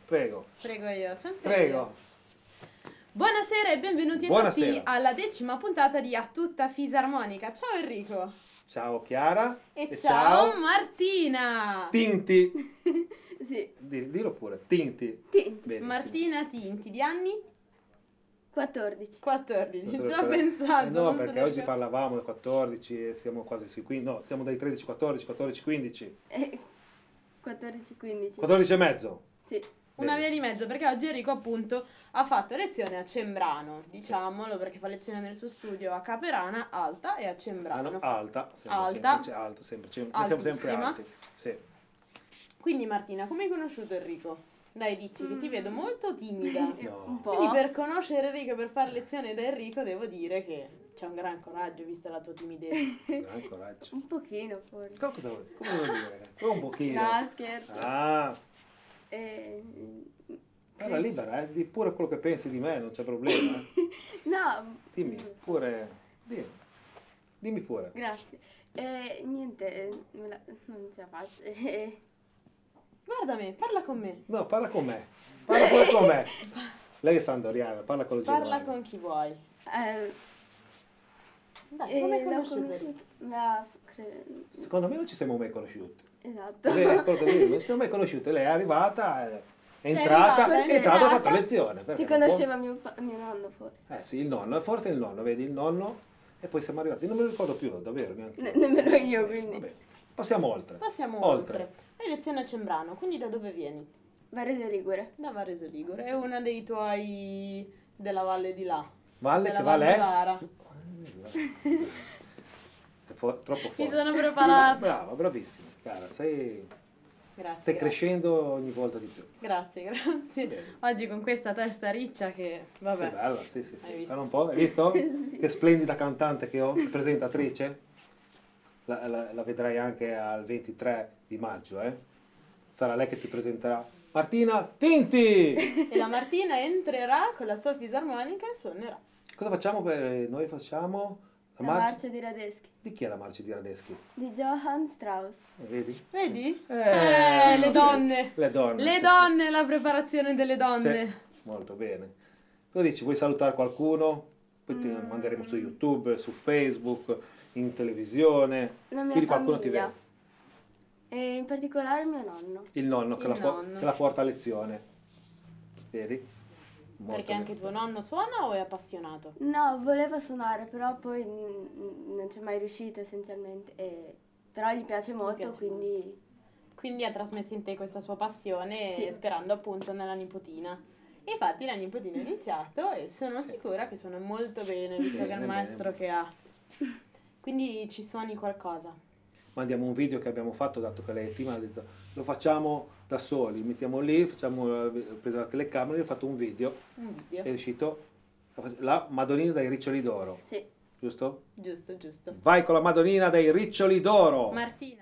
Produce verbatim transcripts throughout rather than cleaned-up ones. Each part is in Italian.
Prego. Prego io, sempre Prego. io. Buonasera e benvenuti a Buonasera. tutti alla decima puntata di A Tutta Fisarmonica. Ciao Enrico. Ciao Chiara. E, ciao, ciao Martina. Tinti. Sì. Di- Dillo pure. Tinti. Tinti. Benissimo. Martina Tinti, di anni? quattordici. quattordici. Non so Ci ho perché- pensato. Eh no, non perché sono oggi sicura. parlavamo del quattordici e siamo quasi sui quindici. No, siamo dai tredici, quattordici, quattordici, quindici. Eh, quattordici, quindici. quattordici e mezzo. Sì. Una via Benissimo. di mezzo, perché oggi Enrico appunto ha fatto lezione a Cembrano, diciamolo, perché fa lezione nel suo studio a Caperana, Alta, e a Ah, Cembrano. no, alta. Sempre, Alta. Sempre, alto, sempre, sempre, siamo sempre Altissima. alti. Sì. Quindi Martina, come hai conosciuto Enrico? Dai, dici che ti vedo molto timida. No. Un po'. Quindi per conoscere Enrico, per fare lezione da Enrico, devo dire che c'è un gran coraggio, vista la tua timidezza. Gran coraggio. Un pochino forse. Co- Cosa vuoi? Come vuoi dire? Un pochino. No, scherzo. Ah, Eh, guarda libera, eh. Di pure quello che pensi di me, non c'è problema. eh. no. Dimmi pure. Dimmi, dimmi pure. Grazie. Eh, niente, eh, me la- non ce la faccio. Eh, Guarda me, parla con me. No, parla con me. Parla pure con me. Lei è sandoriana, parla con lo Parla Giovanni. con chi vuoi. eh, Dai, come hai eh, l'ho conosciuto Enrico? conosciuto. Ma cre- Secondo me non ci siamo mai conosciuti. esatto. Lei, è quello che dico, non ci siamo mai conosciuti. Lei è arrivata, è è arrivata, entrata, è è entrata, ha entrata. fatto lezione. perché Ti non può- conosceva mio, pa- mio nonno forse. Eh sì, il nonno, forse il nonno, vedi il nonno e poi siamo arrivati. Non me lo ricordo più, davvero, neanche. Ne- nemmeno io, quindi. Vabbè, passiamo oltre. Passiamo Oltre. oltre. Hai lezione a Cembrano, quindi da dove vieni? Varese Ligure. Da Varese Ligure. È una dei tuoi della valle di là. Valle, della che valle è? Vara. È fu- troppo Mi forte. sono preparata. Brava, bravissima, cara, sei, Grazie. stai grazie. crescendo ogni volta di più. Grazie, grazie. Bene. Oggi con questa testa riccia che, Che vabbè. bella, sì, sì, sì. Hai visto? Guarda un po', hai visto? Che splendida cantante che ho, presentatrice. La, la- la vedrai anche al ventitré di maggio, eh? Sarà lei che ti presenterà. Martina Tinti! E la Martina entrerà con la sua fisarmonica e suonerà. Cosa facciamo per... Noi facciamo la La marcia... marcia di Radeschi. Di chi è la marcia di Radeschi? Di Johann Strauss. Eh, vedi? Vedi? Eh, Eh, le no, donne. Le donne. Le sì, donne, la preparazione delle sì. donne. Sì, molto bene. Cosa dici? Vuoi salutare qualcuno? Poi ti Mm. manderemo su YouTube, su Facebook, in televisione. La mia Quindi qualcuno ti famiglia. vede. E in particolare mio nonno. Il nonno, che, Il la po- nonno. che la porta a lezione. Vedi? Molto Perché anche bene. tuo nonno suona o è appassionato? No, voleva suonare, però poi mm, non c'è mai riuscito essenzialmente. E- Però gli piace molto, piace quindi... Quindi ha trasmesso in te questa sua passione, Sì. sperando appunto nella nipotina. E infatti la nipotina ha iniziato e sono Sì. sicura che suona molto bene, visto Bene, che è il bene. maestro che ha. Quindi ci suoni qualcosa. Mandiamo un video che abbiamo fatto, dato che lei è timida, ha detto lo facciamo da soli, mettiamo lì, facciamo, ho preso la telecamera e ho fatto un video, Un video. è uscito la Madonnina dai Riccioli d'Oro, Sì. giusto? Giusto, giusto. Vai con la Madonnina dai Riccioli d'Oro! Martina.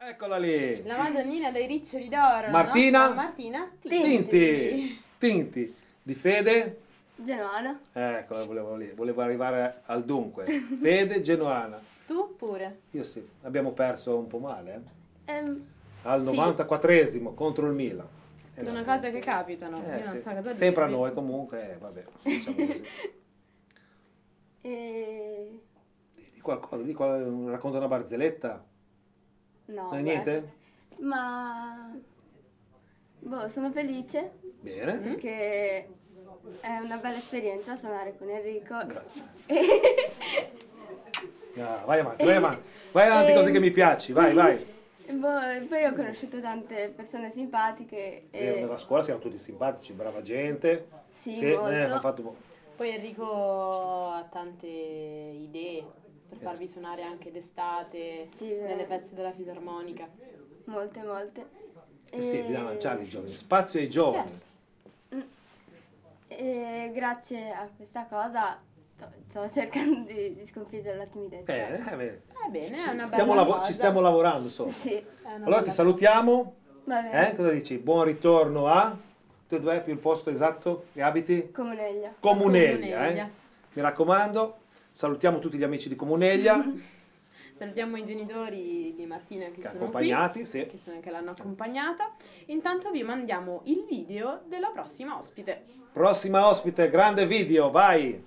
Eccola lì. La Madonnina dei Riccioli d'Oro. Martina? La nostra Martina Tinti. Tinti. Tinti. Di Fede? Genoana. Ecco, volevo, lì. volevo arrivare al dunque. Fede Genoana. Tu pure. Io sì, abbiamo perso un po' male. Eh? Ehm, Al Sì. novantaquattresimo contro il Milan. Eh, Sono no. cose che capitano. Eh, Io non sì. so cosa Sempre a dirvi. noi comunque, eh, vabbè, diciamo così. e... Di, di qualcosa, di qual- racconta una barzelletta? No, Non è guarda. niente? Ma... Boh, sono felice Bene. perché è una bella esperienza suonare con Enrico. Grazie. E... Ah, vai avanti, vai avanti. Vai avanti così che mi piaci, vai, vai. boh, poi ho conosciuto tante persone simpatiche E e... nella scuola siamo tutti simpatici, brava gente. Sì, eh, molto. hanno fatto... Poi Enrico ha tante idee per Eh farvi suonare anche d'estate, Sì, vero. nelle feste della fisarmonica. Molte, molte. Eh sì, bisogna lanciare i giovani, spazio ai giovani. Certo. E grazie a questa cosa sto, sto cercando di, di sconfiggere la timidezza. Bene, eh, bene. Va bene, è Ci una stiamo, bella lavo- cosa. ci stiamo lavorando sopra. Sì, È una Allora ti bella salutiamo. va bene. Eh? Cosa dici? Buon ritorno a... Tu dov'è più il posto esatto che abiti? Comuneglia. Comuneglia, Comuneglia. eh? Mi raccomando, salutiamo tutti gli amici di Comuneglia, Salutiamo i genitori di Martina che, che sono accompagnati, qui, sì. che, sono, che l'hanno accompagnata. Intanto vi mandiamo il video della prossima ospite. Prossima ospite, grande video, vai!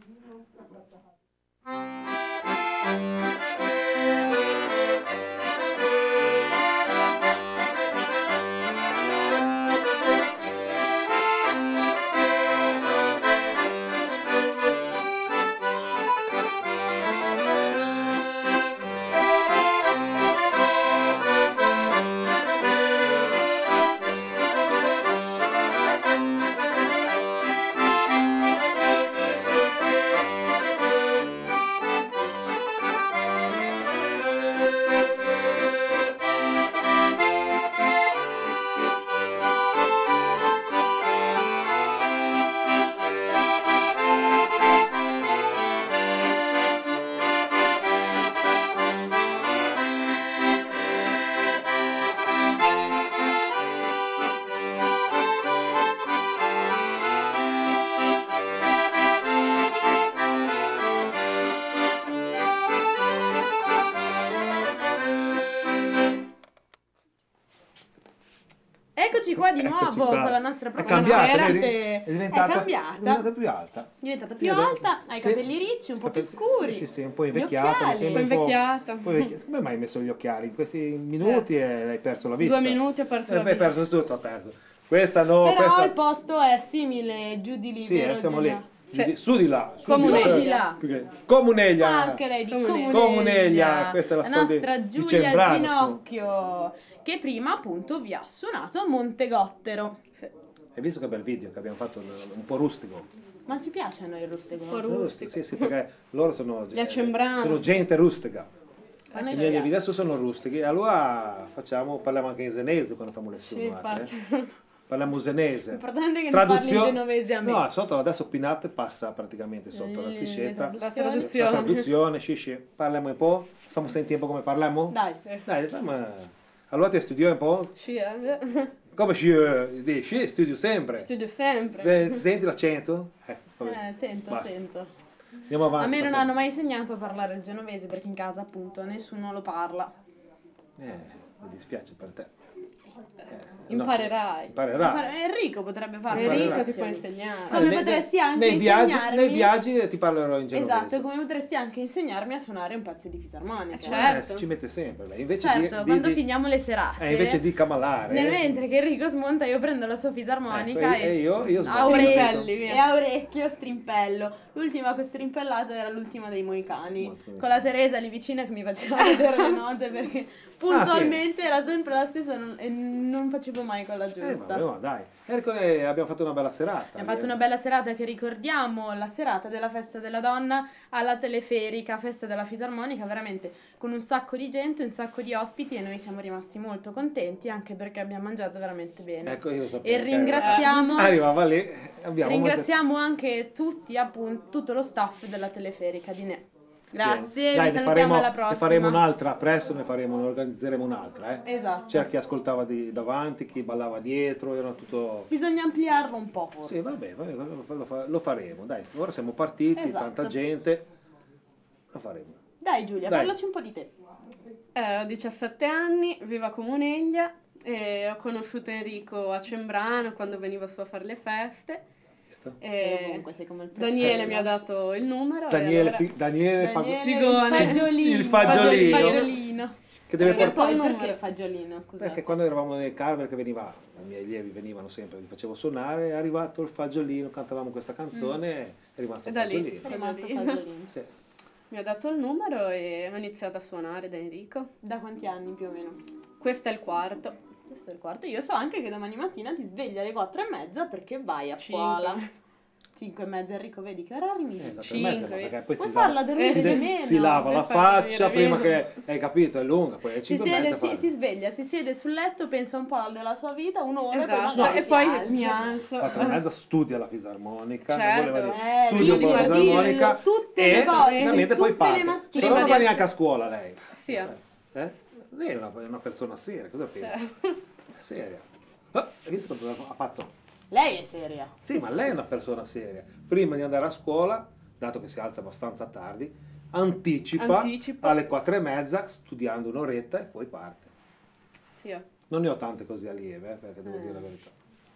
Eccoci qua di Eccoci nuovo qua. con la nostra È prossima cambiata, ospite. vedi? È diventata, È cambiata. è diventata più alta. È diventata più Io adesso- alta, ha i sì. capelli ricci, un po' più Capelli- scuri. Sì, sì, sì, un po' Gli invecchiata. mi occhiali. sembra Un po' invecchiata. un po' invecchi- Come mai hai messo gli occhiali? In questi minuti eh, hai perso la vista. Due minuti ho perso Eh, la beh, hai vista. perso tutto, ha perso. Questa no, Però questa... il posto è simile, giù di lì, Sì, vero eh, siamo lì. Giulia? Giù di- Su di là. Su Comuneglia. Su di là. Più che- Comuneglia. Anche lei di Comuneglia. Comuneglia. Comuneglia, questa è la storia di- nostra di Giulia Cembrano, su. Ginocchio, che prima appunto vi ha suonato a Montegottero. Hai visto che bel video che abbiamo fatto, un po' rustico? Ma ci piace a noi il rustico? Un po' Sono rustico. Sì, sì, perché loro sono, Gli accembrani. sono gente rustica. A noi I ci miei piace. video adesso sono rustichi, allora facciamo, parliamo anche in senese quando facciamo le Sì, suonate. infatti. eh. Parliamo senese. L'importante è che non parli in genovese a me. No, sotto adesso Pinat passa praticamente sotto la Eh, striscetta. La La traduzione. traduzione, sì, sì. Parliamo un po'. Facciamo sentire un po' come parliamo? Dai. Dai, dai, ma... Allora ti studio un po'? Sì, eh. Come ci eh, sì, studio sempre. Studio sempre. Eh, senti l'accento? Eh, vabbè. Eh, sento, Basta. sento. Andiamo avanti. A me non passiamo. hanno mai insegnato a parlare il genovese perché in casa appunto nessuno lo parla. Eh, mi dispiace per te. Eh, Imparerai. Imparerai. Enrico potrebbe farlo. Enrico ti Sì. può insegnare. Come Eh, nei- potresti anche nei viaggi, insegnarmi- nei viaggi ti parlerò in genovese. Esatto, come potresti anche insegnarmi a suonare un pezzo di fisarmonica. Eh, certo. Eh, ci mette sempre lei. Invece Certo, di, di- quando di- finiamo le serate. eh, invece di camalare. Nel eh, mentre che Enrico smonta io prendo la sua fisarmonica Ecco, e- e io- io a sbatto. orecchio, Strimpelli, via. e a orecchio strimpello. L'ultima che ho strimpellato era l'ultima dei Moicani. Molto bene. Con la Teresa lì vicina che mi faceva vedere le note perché puntualmente era sempre la stessa non- e non facevo mai quella Eh, giusta. vabbè, ma dai. Ecco, eh, abbiamo fatto una bella serata. Abbiamo fatto eh. una bella serata che ricordiamo, la serata della festa della donna alla teleferica, festa della fisarmonica, veramente con un sacco di gente, un sacco di ospiti e noi siamo rimasti molto contenti anche perché abbiamo mangiato veramente bene. Ecco, io lo sapevo E che- ringraziamo, Arrivava lì, abbiamo ringraziamo anche tutti, appunto, tutto lo staff della teleferica di Ne. Grazie, Dai, vi ne salutiamo faremo, alla ne prossima. faremo un'altra, presto ne faremo, ne organizzeremo un'altra. Eh. Esatto. C'era chi ascoltava di, davanti, chi ballava dietro, era tutto... Bisogna ampliarlo un po' forse. Sì, vabbè, vabbè, lo, lo fa- lo faremo, dai. Ora siamo partiti, Esatto. tanta gente, lo faremo. Dai Giulia, Dai. parlaci un po' di te. Eh, ho diciassette anni, vivo a Comuneglia e ho conosciuto Enrico a Cembrano quando veniva su a fare le feste. Visto? Sei E ovunque, sei come il Daniele pezzetto. mi ha dato il numero. e Daniele, allora- fi- Daniele, fa- Daniele, Figone. il fagiolino. Il fagiolino. Il fagiolino. che deve Perché portare... poi, il perché numero. fagiolino, scusa? Perché quando eravamo nel Carver che veniva, i miei allievi venivano sempre, li facevo suonare, è arrivato il fagiolino, cantavamo questa canzone e è rimasto E il da lì? fagiolino. È rimasto Fagiolino. fagiolino. Sì. Mi ha dato il numero e ho iniziato a suonare da Enrico. Da quanti anni più o meno? Questo è il quarto. Questo è il quarto. Io so anche che domani mattina ti svegli alle quattro e mezza perché vai a Cinque. scuola. Cinque e mezza, Enrico, vedi che orari mi Eh, dici? quattro e mezza, Cinque. perché poi Puoi si farla lava, dormire si, di de- meno. si lava la Per farmi faccia dormire prima meno. che, hai capito, è lunga, poi alle Si cinque e siede, mezza si, fa- si sveglia, si siede sul letto, pensa un po' della sua vita, un'ora Esatto. e poi magari e si poi alza. mi alzo. quattro e mezza studia la fisarmonica, non Certo. voleva dire, Eh, studio lì con la dillo, fisarmonica tutte e le volte, ovviamente poi tutte le parte. mattine. Se no non Prima va di neanche a alzare- scuola lei. Sì, eh. Eh? Lei è una, è una persona seria, cosa pensi? Cioè, È seria. Ah, hai visto cosa ha fatto? Lei è seria. Sì, ma lei è una persona seria. Prima di andare a scuola, dato che si alza abbastanza tardi, anticipa, Anticipa. alle quattro e mezza, studiando un'oretta e poi parte. sì, eh. Non ne ho tante così allieve, eh, perché devo dire la verità.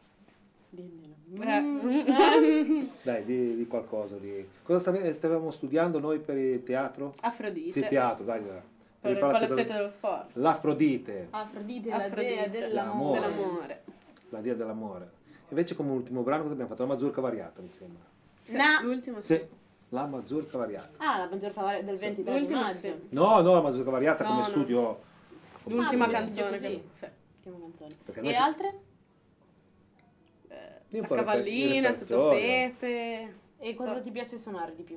Dimmelo. Eh. Dai, di, di qualcosa. Di... Cosa stavi- stavamo studiando noi per il teatro? Afrodite. Sì, teatro, dai. dai. Per il palazzetto- palazzetto dello sport. L'Afrodite, Afrodite, la Afrodite. dea dell'amore. Dell'amore. la dia dell'amore. Invece come ultimo brano cosa abbiamo fatto? La mazurka variata, mi sembra. Sì, No. L'ultimo sì. Sì, la mazurka variata. Ah, la maggior cavaliere del ventitré di L'ultimo maggio. sì. No, no, la mazurka variata No, come no. studio. come L'ultima Ah, studio. così, canzone così. che... Sì. Chiamo canzoni. Perché noi E si- altre? Eh, Io un la po' il cavallina, reper- tutto repertorio. pepe, E cosa ti piace suonare di più?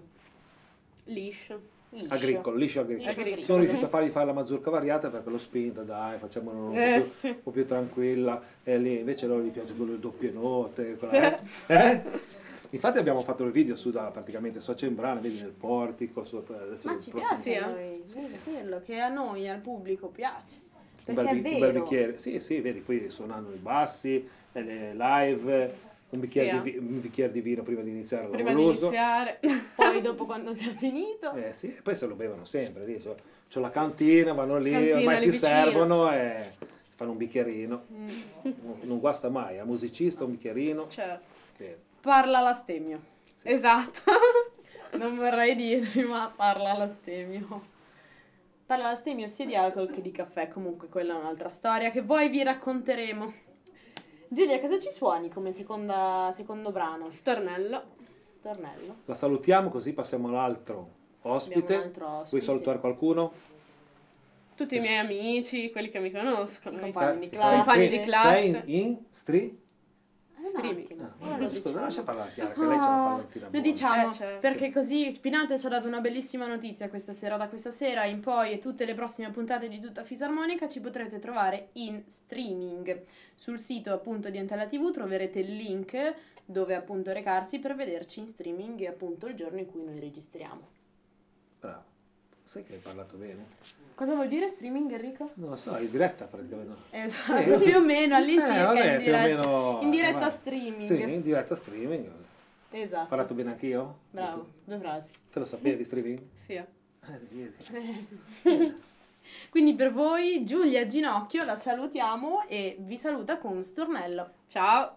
liscio. Liscio. Agricolo, liscio agricolo. Liscio agricolo. Sono riuscito a fargli fare la mazurka variata perché l'ho spinta, dai, facciamola un, Eh, po più, sì. un po' più tranquilla. E lì invece loro gli piace con le doppie note. quella- eh? Infatti abbiamo fatto il video su da, praticamente su a Cembrano, vedi nel portico. Su, adesso Ma il ci prossimo- piace Sì, a eh. noi, è quello che a noi, al pubblico piace. un Perché bel, è bi- un bel vero. bicchiere. Sì, sì, vedi, qui suonando i bassi, eh, le live, un bicchiere, Sì, di, vi- un bicchiere di vino prima di iniziare Prima di l'uso. iniziare. Poi dopo quando si è finito. Eh sì, e poi se lo bevono sempre, lì, c'ho, c'ho la cantina, vanno lì, Cantina ormai lì si vicino. servono e fanno un bicchierino. Mm. Non, non guasta mai, a musicista un bicchierino. Certo. Sì. Parla l'astemio. Esatto. Non vorrei dirvi, ma parla l'astemio. Parla l'astemio sia di alcol che di caffè, comunque quella è un'altra storia che poi vi racconteremo. Giulia, cosa ci suoni come seconda, secondo brano? Stornello. Stornello. La salutiamo così passiamo all'altro ospite. Abbiamo un altro ospite. Vuoi salutare qualcuno? Tutti i miei amici, quelli che mi conoscono. I mi compagni sa- di Sei- classe. Compagni di sei- classe. Sei in, in stri? Un Streaming. attimo, Ah, ora lo scusa, diciamo. lascia parlare Chiara, che lei c'ha una Ah, pallettina lo buona. diciamo Eh, certo. perché così Spinate ci ha dato una bellissima notizia questa sera. Da questa sera in poi e tutte le prossime puntate di Tutta Fisarmonica ci potrete trovare in streaming. Sul sito appunto di Entella tivù troverete il link dove appunto recarsi per vederci in streaming e appunto il giorno in cui noi registriamo. Bravo. Sai che hai parlato bene? Cosa vuol dire streaming, Enrico? Non lo so, in diretta praticamente. Esatto, Sì. più o meno Eh, all'incirca vabbè, in, più o diretta, meno, in diretta vai. streaming. Streaming, in diretta streaming. Ho Esatto. parlato bene anch'io? Bravo, due frasi. Te lo sapevi streaming? Sì. eh. Eh, vedi. Quindi per voi Giulia Ginocchio la salutiamo e vi saluta con Stornello. Ciao.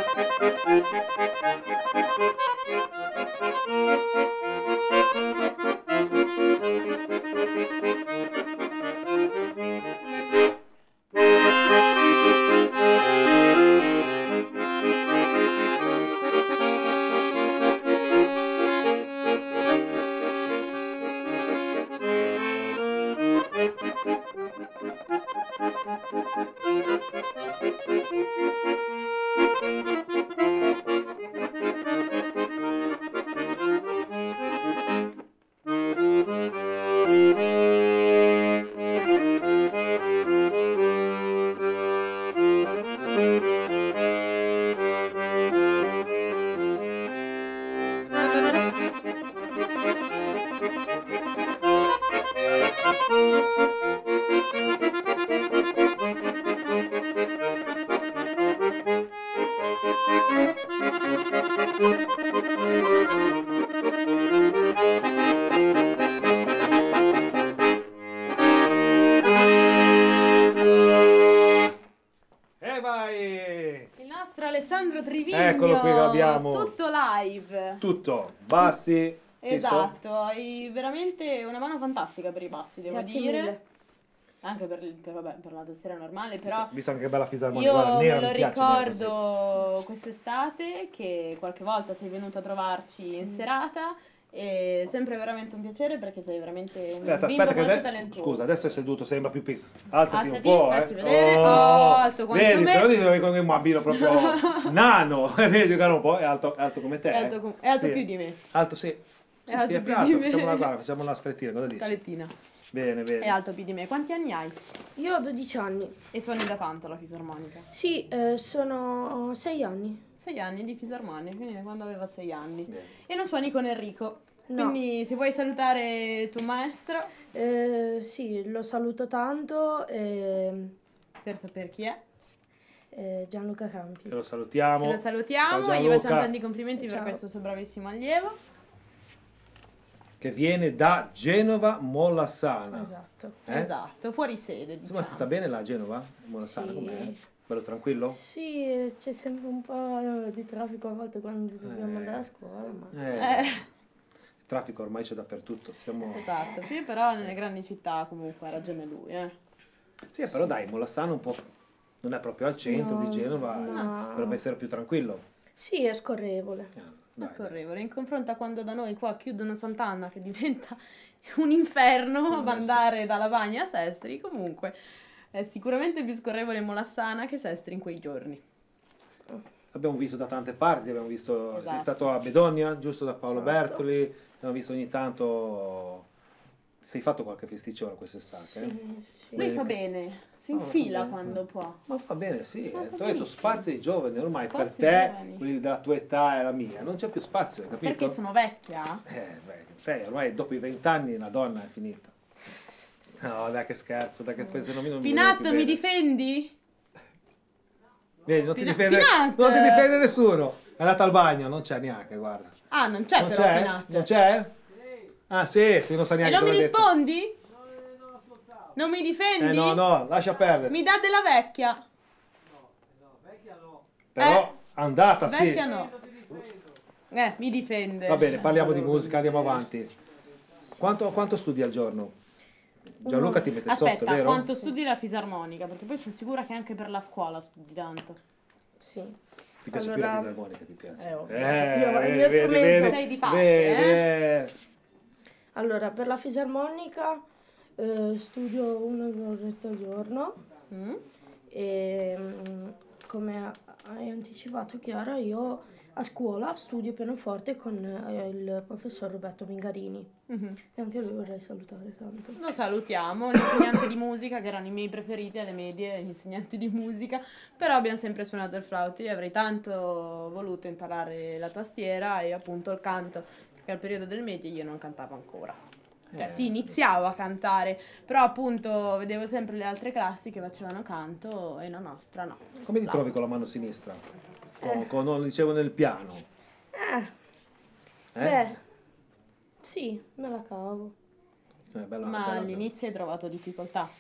Alessandro Trivignio, eccolo qui che abbiamo tutto live, tutto, bassi, esatto, hai veramente una mano fantastica per i bassi, devo Grazie dire, mille. anche per, il- per, vabbè, per la tastiera normale, però visto anche che bella fisarmonica, io guarda, me nera, lo mi piace, nera così. ricordo quest'estate che qualche volta sei venuto a trovarci in serata. È sempre veramente un piacere perché sei veramente un Aspetta, bimbo aspetta che molto ade- talentuoso. scusa, adesso è seduto, sembra più piccolo. Alzati, Alzati, un po', facci eh. vedere. Oh, alto quanto vedi, me. se no dicevo che è un bambino proprio nano, vedi che era un po', è alto, è alto come te. È alto, eh. com- è alto Sì. più di me. Alto, sì. Sì, alto sì, è più più di alto. me. Facciamo una, guarda, facciamo una scaletina, cosa dici? Scalettina. Bene, bene. È alto più di me. Quanti anni hai? Io ho dodici anni. E suoni da tanto la fisarmonica? Sì, eh, sono sei anni. Sei anni di fisarmonica, quindi da quando aveva sei anni. Bene. E non suoni con Enrico. No. Quindi se vuoi salutare il tuo maestro Eh, sì, lo saluto tanto. eh, per sapere chi è. eh, Gianluca Campi. Te lo salutiamo. Lo salutiamo Ciao e gli Gianluca, facciamo tanti complimenti per Ciao. questo suo bravissimo allievo. che viene da Genova Mollassana. Esatto. Eh? Esatto, fuori sede, diciamo. Insomma, si sta bene là a Genova? Mollassana, Sì. com'è? Bello tranquillo? Sì, eh, c'è sempre un po' di traffico a volte quando dobbiamo Eh. andare a scuola, ma... Eh, Eh, Il traffico ormai c'è dappertutto. Siamo... esatto, sì, però nelle grandi città comunque ha ragione lui, eh. Sì, però dai, Mollassana un po' non è proprio al centro No, di Genova, no. dovrebbe essere più tranquillo. Sì, è scorrevole. Eh, È dai, dai. scorrevole, in confronto a quando da noi qua chiudono Sant'Anna che diventa un inferno Eh, andare dalla Bagna a Sestri, comunque è sicuramente più scorrevole Molassana che Sestri in quei giorni. L'abbiamo visto da tante parti, abbiamo visto, Esatto. sei stato a Bedonia, giusto da Paolo Esatto. Bertoli, abbiamo visto ogni tanto, sei fatto qualche festicciolo quest'estate? eh? Sì, sì. Lui fa bene, si Oh, infila fa bene. quando può. Ma fa bene, sì, Ma eh. fa Ti ho detto benissimo. spazio ai giovani, ormai per Spazio ai te, giovani. quelli della tua età e la mia, non c'è più spazio, hai capito? Perché sono vecchia? Eh, beh, te ormai dopo i vent'anni la donna è finita. No, dai che scherzo, dai che poi se no mi non mi Pinat, vedo più mi bene. difendi? Vedi, non ti, Pina- difende, Pinat! non ti difende nessuno. È andata al bagno, non c'è neanche, guarda. Ah, non c'è non però c'è? Pinat. Non c'è? Ah sì, sì, non sa E neanche non mi dove è detto. rispondi? Non mi difendi? Eh no, no, lascia perdere. Mi dà della vecchia. Però Eh, andata, sì. Vecchia no. Eh, mi difende. Va bene, parliamo di musica, andiamo avanti. Quanto, quanto studi al giorno? Gianluca ti mette Aspetta, sotto, vero? quanto studi la fisarmonica? Perché poi sono sicura che anche per la scuola studi tanto. Sì. Ti piace Allora- più la fisarmonica, ti piace? Eh, ovvio. Eh, Io- il vedi, mio vedi, strumento. vedi, Sei di parte, vedi, eh? eh. Allora, per la fisarmonica eh, studio una oretta al giorno Mm? e mm, come hai anticipato Chiara, io a scuola studio pianoforte con eh, il professor Roberto Mingarini Mhm. e anche lui vorrei salutare tanto. Lo salutiamo, l'insegnante di musica, che erano i miei preferiti alle medie, gli insegnanti di musica, però abbiamo sempre suonato il flauto. Io avrei tanto voluto imparare la tastiera e appunto il canto, perché al periodo del medie io non cantavo ancora. Cioè, Eh, sì, iniziavo a cantare, però appunto vedevo sempre le altre classi che facevano canto e la nostra no. Come ti Flauto. trovi con la mano sinistra? Con, con- non dicevo nel piano. Eh, Eh? beh, sì, me la cavo. Eh, bella- Ma bella- all'inizio hai trovato difficoltà.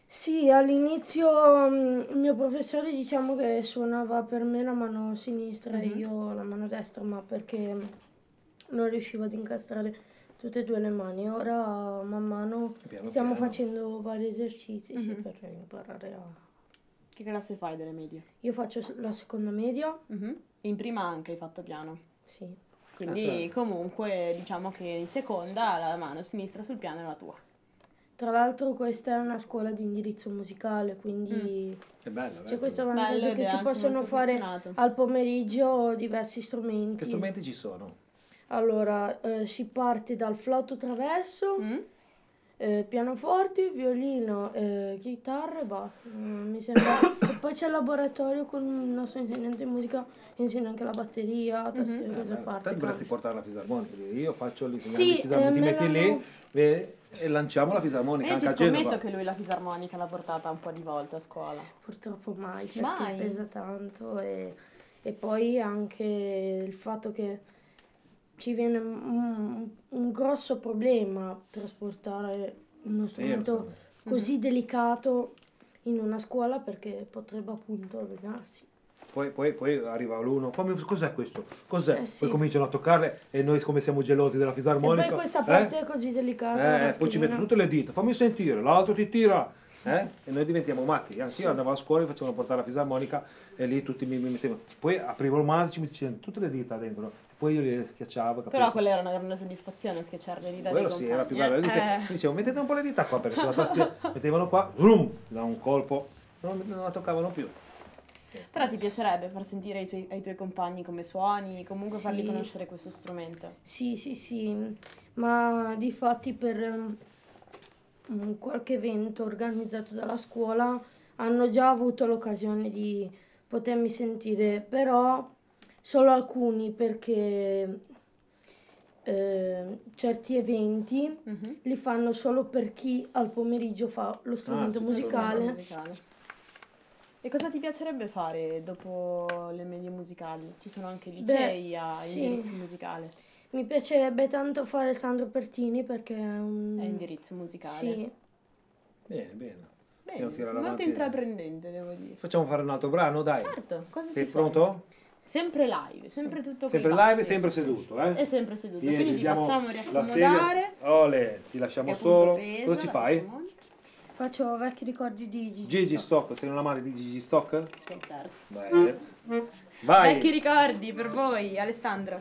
Sì, all'inizio mm, il mio professore diciamo che suonava per me la mano sinistra e Mhm. io la mano destra, ma perché non riuscivo ad incastrare tutte e due le mani. Ora man mano Piano stiamo piano. facendo vari esercizi sì, Mhm. per imparare a... Che classe fai delle medie? Io faccio la seconda media, Mhm. In prima anche hai fatto piano. sì. Quindi Ah, sì. comunque diciamo che in seconda la mano sinistra sul piano è la tua. Tra l'altro questa è una scuola di indirizzo musicale, quindi Che bello, c'è eh. questo Bello vantaggio ed che è si anche possono molto fare fortunato. al pomeriggio diversi strumenti. Che strumenti ci sono? Allora, eh, si parte dal flauto traverso, Mm? eh, pianoforte, violino, eh, chitarra e basta. Mm, mi sembra. E poi c'è il laboratorio con il nostro insegnante di musica che insegna anche la batteria, tastiere, cose a Te parte. dovresti portare la fisarmonica. Io faccio l'insegnante Sì, di fisarmonica, eh, ti me metti l'hanno- lì ve- e lanciamo la fisarmonica Io ci anche a Genova. scommetto che lui la fisarmonica l'ha portata un po' di volte a scuola. Purtroppo mai, perché Mai? pesa tanto e, e poi anche il fatto che ci viene un, un grosso problema trasportare uno strumento so. così delicato in una scuola perché potrebbe appunto rovinarsi. Poi, poi, poi arriva l'uno, fammi- cos'è questo? Cos'è? Eh, sì. Poi cominciano a toccarle e noi come siamo gelosi della E fisarmonica. poi questa eh? parte così delicata, Eh, poi ci mette tutte le dita, fammi sentire, l'altro ti tira, eh? E noi diventiamo matti. Anche io andavo a scuola e mi facevano portare la fisarmonica e lì tutti mi, mi mettevano. Poi aprivo il mano e ci mettevano tutte le dita dentro, poi io le schiacciavo. Capito? Però quella era una grande soddisfazione schiacciare le dita dei Quello sì, era più compagni, bello. eh. Dice, dicevo, mettete un po' le dita qua perché sulla tastiera mettevano qua, rum, da un colpo, non, non la toccavano più. Però ti piacerebbe far sentire ai, suoi- ai tuoi compagni come suoni, comunque farli Sì. conoscere questo strumento. Sì, sì, sì, ma di fatti per um, un qualche evento organizzato dalla scuola hanno già avuto l'occasione di potermi sentire, però solo alcuni perché eh, certi eventi Mhm. li fanno solo per chi al pomeriggio fa lo strumento sì, musicale. Musicale. E cosa ti piacerebbe fare dopo le medie musicali? Ci sono anche licei a sì. indirizzo musicale. Mi piacerebbe tanto fare Sandro Pertini perché è un... È indirizzo musicale. Sì, Bene, bene. Bene, Devo tirare molto avanti. intraprendente, devo dire. Facciamo fare un altro brano, dai. Certo, cosa Sei ci sono? pronto? Sempre live, sempre tutto Sempre coi bassi. live e sempre seduto, eh? E sempre seduto. Vieni, Quindi ti diamo facciamo la riaccomodare. sedia. Ole, ti lasciamo che appunto solo. pesa Cosa ci la fai? fisarmonica. faccio vecchi ricordi di Gigi. Gigi Stock, sei un amante di Gigi Stock? Sì, certo. Bene. Vai. Vecchi ricordi per voi, Alessandro.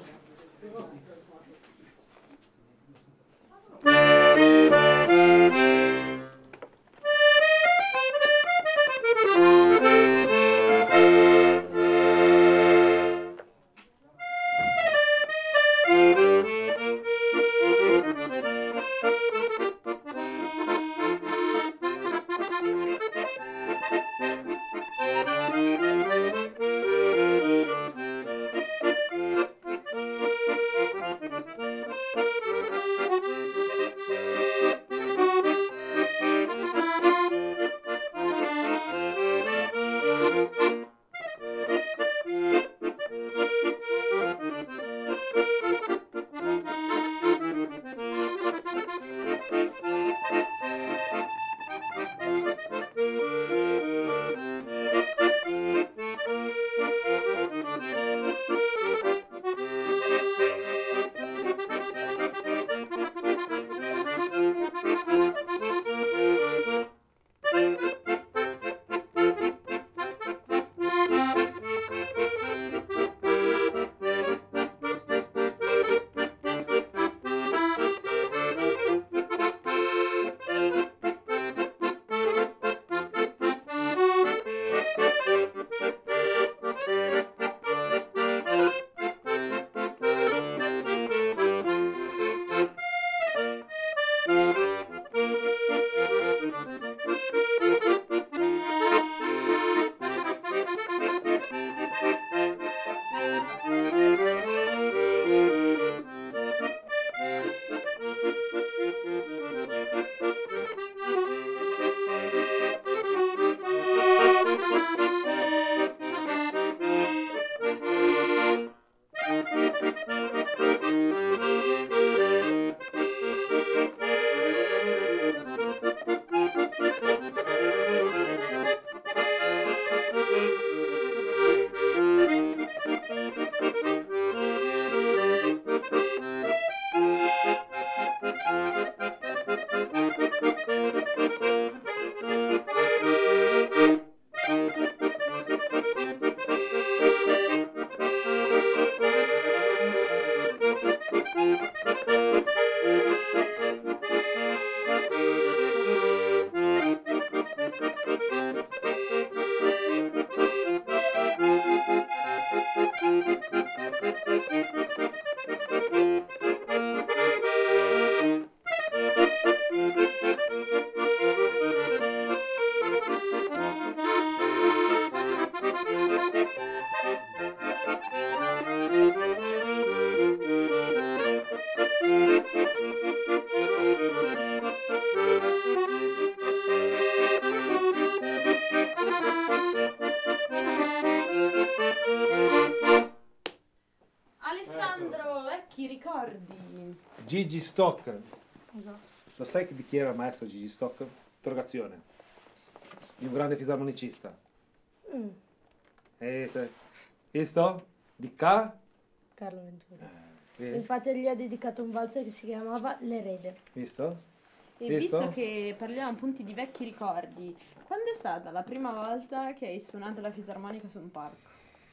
ricordi. Gigi Stock. Esatto. Lo sai di chi era il maestro Gigi Stock? Interrogazione. Di un grande fisarmonicista. Mm. E te- visto? Di K? Carlo Ventura. Eh, Infatti gli ha dedicato un valzer che si chiamava L'erede. visto? E Visto? visto che parliamo appunto di vecchi ricordi, quando è stata la prima volta che hai suonato la fisarmonica su un palco?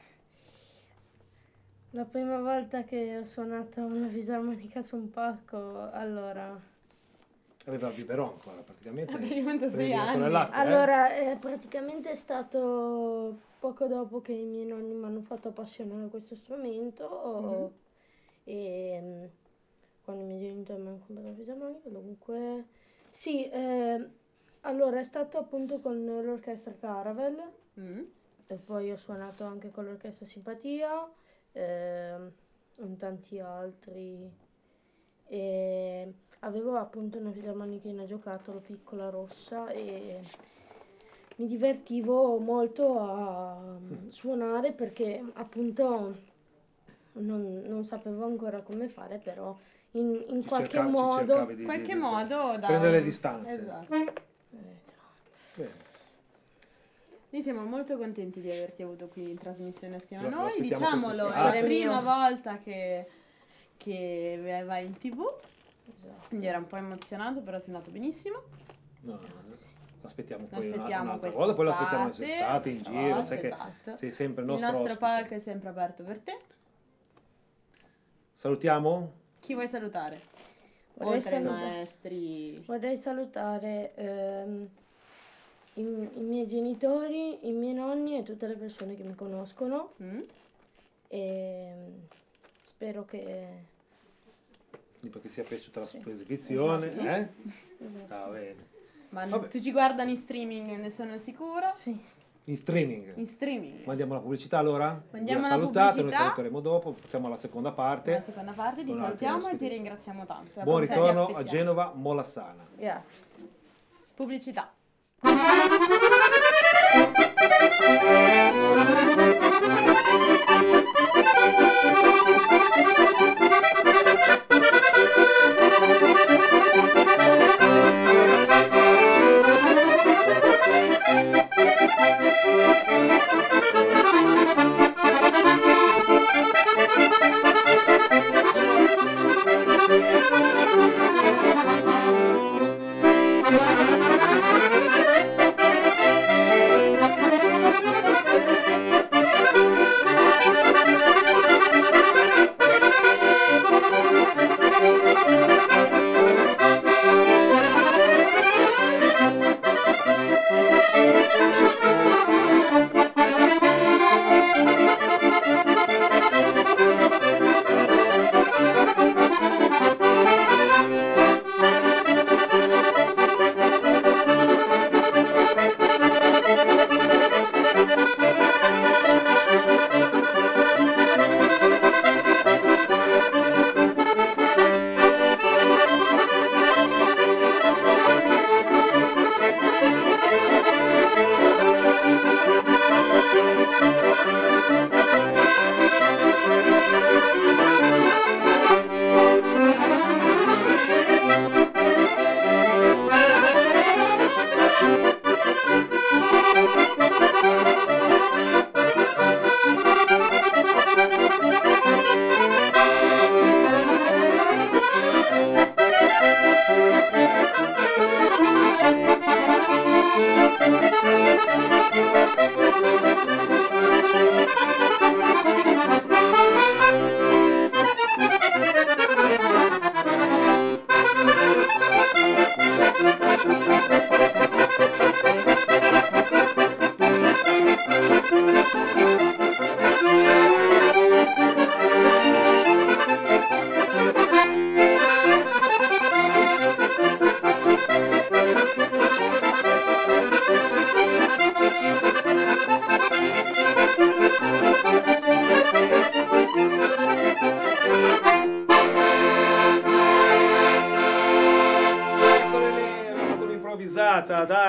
La prima volta che ho suonato una fisarmonica su un palco, allora... Aveva il biberon ancora praticamente. Praticamente sei Prendi ancora anni. il latte, eh? Allora, eh, praticamente è stato poco dopo che i miei nonni mi hanno fatto appassionare a questo strumento e mm, quando i miei genitori mi hanno comprato la fisarmonica, dunque... Sì, eh, allora è stato appunto con l'orchestra Caravel Mm. e poi ho suonato anche con l'orchestra Simpatia e in tanti altri e avevo appunto una fisarmonica in giocattolo piccola rossa e mi divertivo molto a suonare perché appunto non, non sapevo ancora come fare, però in, in Ci qualche cercavi- ci modo... cercavi di- In qualche di- di- modo da... prendere le distanze. Esatto. Bene. Noi siamo molto contenti di averti avuto qui in trasmissione assieme a Lo- lo noi. aspettiamo Diciamolo, è quest'estate. la prima Mio. volta che, che vai in tv, Esatto. quindi era un po' emozionato, però sei andato benissimo. No, no, no. L'aspettiamo Lo poi una- aspettiamo un'altra quest'estate. volta, poi lo aspettiamo quest'estate in giro, Esatto, sai che esatto. sei sempre il Il nostro, nostro ospite. palco è sempre aperto per te. Salutiamo? Chi vuoi salutare? Vorrei Oltre ai salutare- maestri. Vorrei salutare ehm, i, i miei genitori, i miei nonni e tutte le persone che mi conoscono Mm? e mm, spero che... Spero che sia piaciuta la Sì. sua esibizione. Esatto. Eh? Esatto. Ah, bene. Ma Vabbè. tu ci guardano in streaming, ne sono sicura? Sì. In streaming. In streaming. Mandiamo la pubblicità allora? Mandiamo Vi ha la salutato, pubblicità. noi saluteremo dopo, passiamo alla seconda parte. Nella seconda parte ti Con altri salutiamo e ospiti. ti ringraziamo tanto. Buon Appunto, ti ritorno a aspettiamo. Genova, Molassana. Grazie. Pubblicità.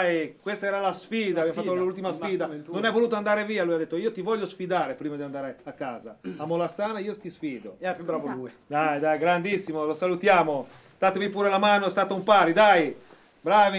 dai, questa era la sfida, abbiamo fatto sfida, l'ultima il sfida. massimo ventuno. Non è voluto andare via, lui ha detto io ti voglio sfidare prima di andare a casa. A Molassana io ti sfido. Era più bravo Esatto. lui. Dai, dai, grandissimo, lo salutiamo. Datevi pure la mano, è stato un pari, dai. Bravi.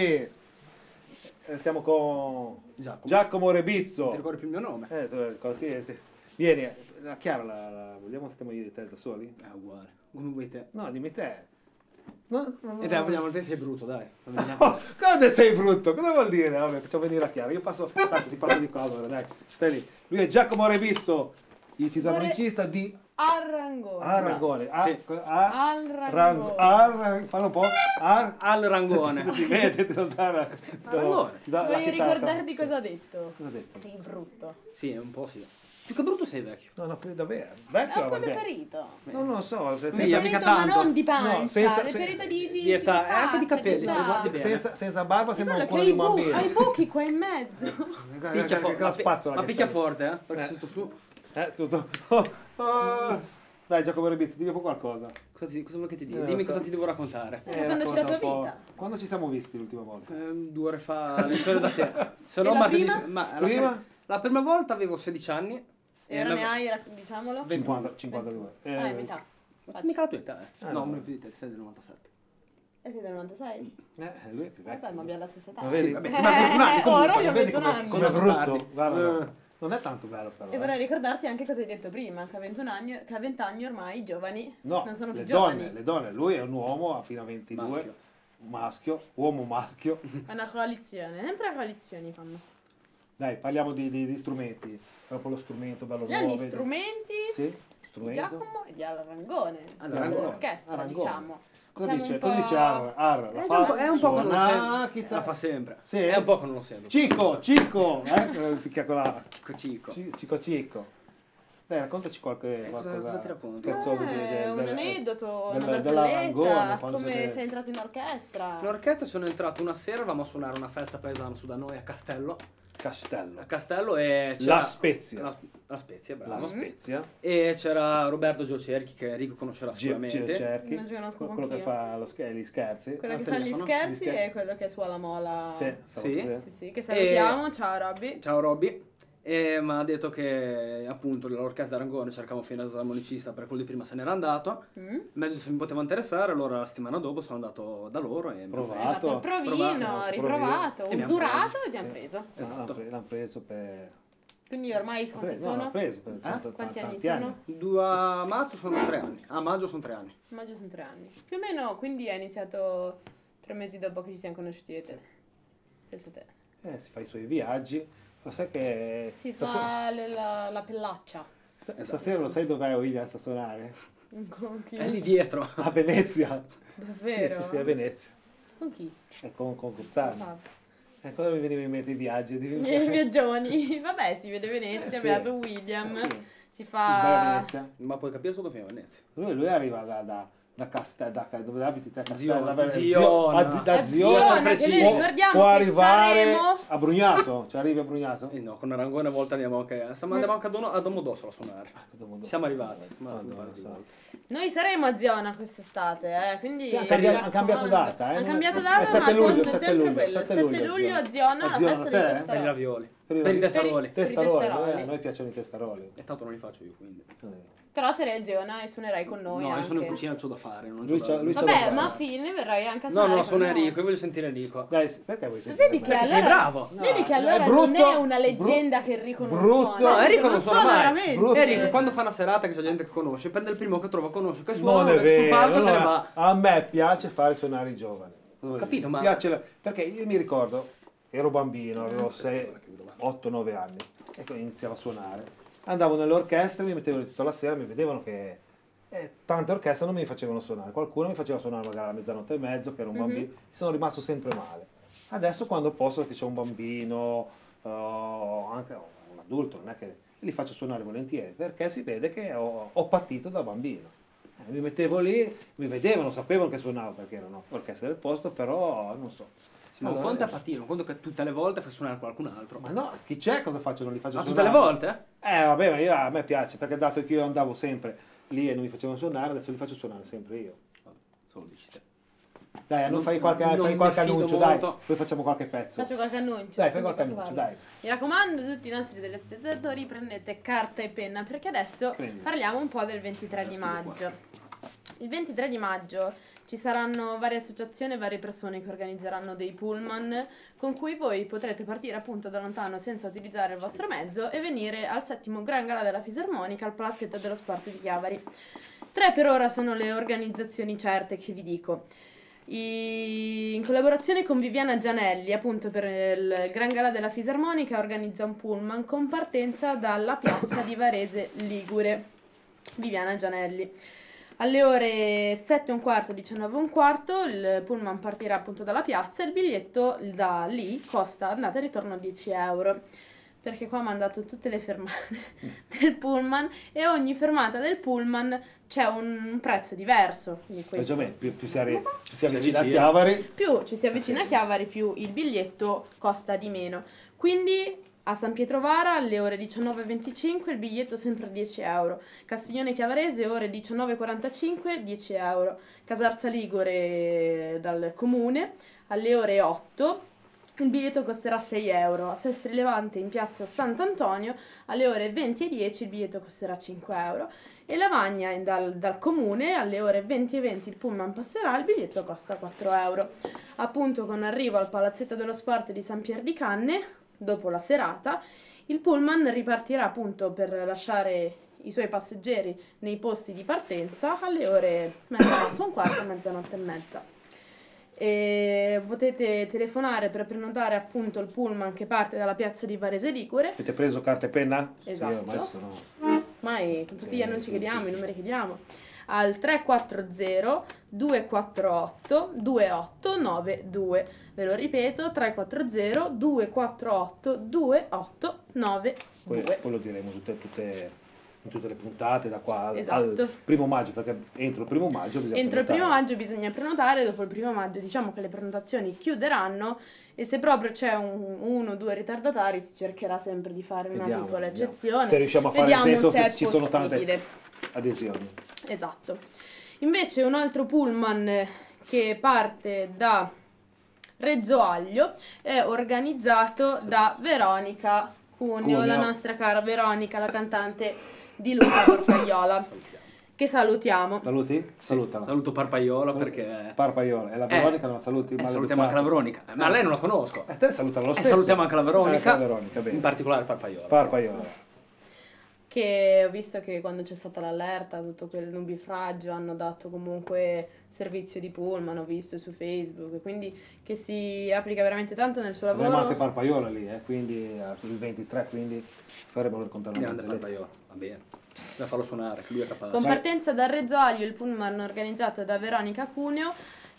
Eh, Stiamo con Giacomo. Giacomo Non Rebizzo. ti ricordi più il mio nome? Eh, tu- così, sì. Vieni, la Chiara, la, la, vogliamo se stiamo io e te da soli? È uguale. Come vuoi te. No, dimmi te. No, no, no, E dai, no. vogliamo te sei brutto, dai. Non vediamo. Oh, come sei brutto? Cosa vuol dire? Vabbè, facciamo venire la Chiara. Io passo, tanto ti passo di qua, allora, dai. Stai lì. Lui è Giacomo Rebizzo, il fisarmonicista di Arrangone. Arangone. A, Sì. a, Al Rango- Rangone. Ar- fallo un po'. Ar- Al Rangone. Se ti vede, ti do dare. ti do- Rangone. ti do la Voglio chitarra. ricordarti Sì. cosa ha detto. Cosa ha detto? Sei brutto. Sì, un po' sì. Più che brutto sei vecchio. No, no, poi davvero. È Vecchio, un po' vabbè. deperito. Non lo so. Se, Sì, senza, mica Deperito ma tanto. non di pancia, No, senza- deperito di, di, di età, di e anche di faccia, capelli, di se età. guardi bene. senza, senza barba Di sembra quello ancora che di hai un bu- bambino. hai buchi qua in mezzo. Guarda, Picchia che- forte. che la spazzola Ma che picchia c'è. forte, eh? Perché Eh. se sto su. Eh, tutto. Oh, oh. Dai, Giacomo Rebizzi, dimmi un po' qualcosa. Cosa, ti- cosa vuoi che ti Eh, dica? lo Dimmi so. cosa ti devo raccontare. Eh, Quando c'è la racconta tua un po'. vita. Quando ci siamo visti l'ultima volta? Ehm, due ore fa le storie da te. Se E no, la martedì- prima? ma la, Prima? pri- la prima volta avevo sedici anni. E ora me- ne hai, rac- diciamolo? cinquanta, cinquantadue. Ah, è metà. Ma c'è mica la tua età, eh? Ah, no, no. non più di te, sei del novantasette. E sei del novantasei? Eh, lui è più vecchio. Vabbè, ma abbiamo la stessa età. Ma vedi? Sì, vabbè, Eh, ma ventuno anni comunque. ora abbiamo Vedi ventuno come, anni. come è Sono brutto? tardi. Guarda, no. Eh. Non è tanto bello però. E eh. vorrei ricordarti anche cosa hai detto prima, che a ventuno anni, che a venti anni ormai i giovani No, non sono più le giovani. donne, le donne. Lui è un uomo fino a ventidue. Maschio. Maschio, uomo maschio. È una coalizione, sempre a coalizioni fanno. Dai, parliamo di, di- di strumenti. Proprio lo strumento bello Gli anni nuovo. strumenti Sì, di strumento. Giacomo e di Arangone, Arangone. dell'orchestra, Arangone. diciamo. Cosa Diciamo dice? un Cosa po'- dice Ar? Ar la È, fa- un po', è un po' che non lo suona sento. la chitarra. La fa sempre. Sì? È un po' che non lo sento. Cico, Cico, eh? Picchia con la... Cico cico. Ci- Cico Cico. Dai, raccontaci qualche Eh, cosa- qualcosa cosa ti racconto? scherzoso di- Eh, del- un del- aneddoto, del- una dell'Arangone, barzelletta, quando come siete- sei entrato in orchestra. L'orchestra sono entrato una sera, eravamo a suonare una festa paesana su da noi a Castello. Castello. A Castello e c'era... La Spezia. La, la Spezia, bravo. La Spezia. E c'era Roberto Giocerchi che Enrico conoscerà Gio- sicuramente. Gio Cerchi. Non ci conosco Quello che anch'io. fa lo sch- gli scherzi. Quello al che fa gli telefono? scherzi Gli scherzi. è quello che suona mola. Sì, sabato Sì. sera. Sì, sì, che salutiamo, ciao Robby. Ciao Robby. E mi ha detto che appunto l'orchestra d'Arangone cercava un fisarmonicista per quello di prima se n'era andato. Mm? Mi ha detto se mi poteva interessare, allora la settimana dopo sono andato da loro e mi hanno Provato. Hai fatto il provino, Provato. riprovato, E mi hanno usurato preso. e ti hanno Sì. preso. Esatto. L'hanno pre- l'hanno preso per... Quindi ormai l'hanno quanti preso, no, sono? l'hanno preso per cento- Quanti anni tanti sono? Due a marzo sono tre anni. A maggio sono tre anni. Maggio sono tre anni. Più o meno, quindi hai iniziato tre mesi dopo che ci siamo conosciuti io e te. Penso te. Eh, si fa i suoi viaggi. Lo sai che... Si stasera- fa le- la, la pellaccia. st- Stasera lo sai dov'è Williams a suonare? Con chi? È lì dietro. A Venezia. Davvero? Sì, sì, sì, a Venezia. Con chi? E con, con Guzzani. Ah. E cosa mi veniva in mente i viaggi? I miei viaggioni. Vabbè, si vede Venezia, Eh, sì. Beato William. Eh, sì. Si Si sbaglia a fa... Venezia. Ma puoi capire solo fino a Venezia. Lui, lui arriva da, da, da Castello, da, dove abiti te? Castello, Ziona. da, Ziona. a- da A Ziona. Ziona, che noi Può- ricordiamo può che arrivare saremo... a Brugnato. Ci arrivi a Brugnato? E no, con Arangone a volte andiamo anche. Stiamo andiamo anche a, Dono, a Domodossola a suonare. Siamo arrivati. Ma Madonna un paio di santa. volte. Noi saremo a Ziona quest'estate, eh, quindi... Sì, hanno mi cambiato- raccomando. hanno cambiato data, eh, Hanno non è- cambiato è data, sette ma il luglio, posto è sette sempre luglio, quello. sette sette luglio, luglio a Ziona. Ziona, A la Ziona, festa te, dei eh? Per i testaroli. ravioli. Per Per i i- testaroli. Testaroli, testaroli. eh, a noi piacciono i testaroli. E tanto non li faccio io quindi. Però sarai a Ziona e suonerai con noi No, io sono in anche. cucina, c'ho da fare. Non Lui c'ho c'ha- da... lui c'ha- Vabbè, da ma a fare. fine verrai anche a No, suonare no, con sono noi. Enrico, io voglio sentire Enrico. Dai, perché vuoi sentire Vedi che me? Perché allora, sei bravo. No, vedi che è allora brutto, non è una leggenda che Enrico non brutto. suona. No, Enrico non suona mai. veramente. Brutto. Enrico, quando fa una serata che c'è gente che conosce, prende il primo che trova, conosce, che suona, Non è mette sul vero, palco e se no, ne va. a me piace fare suonare i giovani. Capito, ma- Mi piace la- perché io mi ricordo, ero bambino, avevo otto nove anni, e poi iniziavo a suonare. Andavo nell'orchestra, mi mettevano tutta la sera, mi vedevano che eh, tante orchestre non mi facevano suonare, qualcuno mi faceva suonare magari a mezzanotte e mezzo, che ero un bambino, mi sono rimasto sempre male. Adesso quando posso, che c'è un bambino, eh, anche un adulto, non è che li faccio suonare volentieri, perché si vede che ho, ho patito da bambino. Eh, mi mettevo lì, mi vedevano, sapevano che suonavo perché erano orchestre del posto, però non so. Sì, ma un Allora, conto è patino, un conto che tutte le volte fai suonare qualcun altro. ma no, chi c'è? Cosa faccio? Non li faccio Ma tutte suonare? le volte? Eh, vabbè, ma io, a me piace, perché dato che io andavo sempre lì e non mi facevano suonare, adesso li faccio suonare sempre io. Vabbè, solo dici te. Dai, non Non- fai qualche, non fai mi qualche fido annuncio, molto. dai. Poi facciamo qualche pezzo. Faccio qualche annuncio. Dai, fai quindi qualche posso annuncio, farlo. dai. Mi raccomando, tutti i nostri telespettatori, prendete carta e penna perché adesso Prendi. parliamo un po' del ventitré di maggio. Il ventitré di maggio ci saranno varie associazioni e varie persone che organizzeranno dei pullman con cui voi potrete partire appunto da lontano senza utilizzare il vostro mezzo e venire al settimo Gran Galà della Fisarmonica al Palazzetto dello Sport di Chiavari. Tre per ora sono le organizzazioni certe che vi dico. I- In collaborazione con Viviana Gianelli, appunto per il Gran Galà della Fisarmonica, organizza un pullman con partenza dalla piazza di Varese Ligure. Viviana Gianelli. Alle ore sette e un quarto, diciannove e un quarto, il pullman partirà appunto dalla piazza e il biglietto da lì costa andata e ritorno dieci euro. Perché qua mi hanno dato tutte le fermate del pullman e ogni fermata del pullman c'è un prezzo diverso. Quindi questo. Giustamente, più, più si, arri- più si avvicina a avvicina. Chiavari, Più ci si avvicina a Chiavari, più il biglietto costa di meno. Quindi a San Pietrovara alle ore diciannove e venticinque il biglietto sempre dieci euro. Castiglione Chiavarese ore diciannove e quarantacinque dieci euro. Casarza Ligure dal comune alle ore otto il biglietto costerà sei euro. A Sestri Levante in piazza Sant'Antonio alle ore venti e dieci il biglietto costerà cinque euro. E Lavagna in- dal, dal comune alle ore venti e venti il pullman passerà, il biglietto costa quattro euro. Appunto con arrivo al Palazzetto dello Sport di San Pier di Canne, dopo la serata, il pullman ripartirà appunto per lasciare i suoi passeggeri nei posti di partenza alle ore mezzanotte e un quarto, mezzanotte e mezza. E potete telefonare per prenotare appunto il pullman che parte dalla piazza di Varese Ligure. avete preso carta e penna? Esatto. Sì, ormai sono... Ormai con tutti Sì, gli annunci sì, che diamo, sì, i sì. numeri che diamo, al tre quattro zero due quattro otto due otto nove due. Ve lo ripeto, tre quattro zero due quattro otto due otto nove Poi, due. poi lo diremo tutte, tutte, in tutte le puntate da qua al, Esatto. al primo maggio, perché entro il primo maggio bisogna Entro il prenotare. primo maggio bisogna prenotare, dopo il primo maggio diciamo che le prenotazioni chiuderanno e se proprio c'è un, uno o due ritardatari si cercherà sempre di fare una Vediamo, piccola vediamo. eccezione. Se riusciamo a fare, Vediamo nel senso se che è ci sono tante possibile. adesioni. Esatto. Invece un altro pullman che parte da Reggio Aglio è organizzato da Veronica Cuneo, Cuneo. la nostra cara Veronica, la cantante di Luca Porpaiola, che salutiamo. Saluti? Salutala. Saluto Parpaiola Saluti. perché... Parpaiola. E la Veronica non la saluti? Eh, salutiamo anche la Veronica. Eh, Ma lei non la conosco. A te salutala lo E stesso. salutiamo anche la Veronica. Anche la Veronica, bene. In particolare Parpaiola. Parpaiola. Che ho visto che quando c'è stata l'allerta, tutto quel nubifragio, hanno dato comunque servizio di pullman, ho visto su Facebook, quindi che si applica veramente tanto nel suo Avremo lavoro. anche Parpaiola lì, eh, quindi eh, il ventitré, quindi faremo raccontare una Grande mezz'oretta. Parpaiola, va bene. Da farlo suonare, che lui è capace. Con partenza da Reggio Aglio, il pullman organizzato da Veronica Cuneo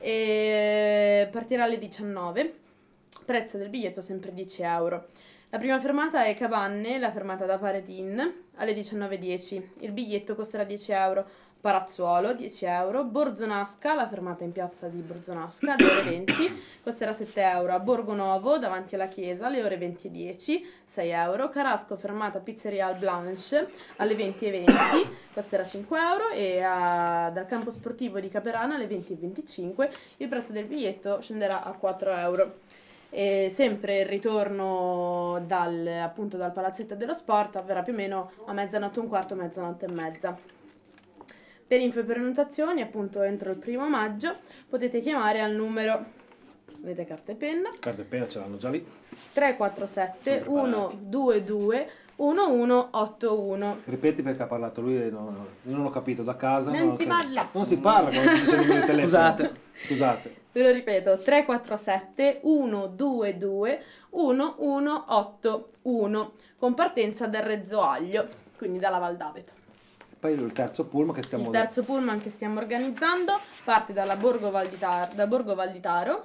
e partirà alle diciannove, prezzo del biglietto sempre dieci euro. La prima fermata è Cavanne, la fermata da Paredin, alle diciannove e dieci. Il biglietto costerà dieci euro. Parazzuolo, dieci euro. Borzonasca, la fermata in piazza di Borzonasca, alle ore venti, costerà sette euro. A Borgonovo, davanti alla chiesa, alle ore venti e dieci, sei euro. Carasco, fermata Pizzeria Al Blanche, alle venti e venti, costerà cinque euro. E a- dal campo sportivo di Caperana, alle venti e venticinque, il prezzo del biglietto scenderà a quattro euro. E sempre il ritorno dal, appunto dal Palazzetto dello Sport avverrà più o meno a mezzanotte e un quarto, mezzanotte e mezza. Per info e prenotazioni, appunto entro il primo maggio, potete chiamare al numero, avete carta e penna, Carta e penna ce l'hanno già lì. tre quattro sette uno due due uno uno otto uno. Ripeti perché ha parlato lui e non, non ho capito da casa. Non lo si so. parla. Non si parla quando si dice il numero di telefono. Scusate. Scusate. Ve lo ripeto, tre quattro sette uno due due uno uno otto uno, con partenza da Reggio Aglio, quindi dalla Val d'Aveto. Poi il terzo pullman che stiamo... Il terzo pullman che stiamo organizzando parte dalla Borgo Valditaro, da Borgo Valditaro,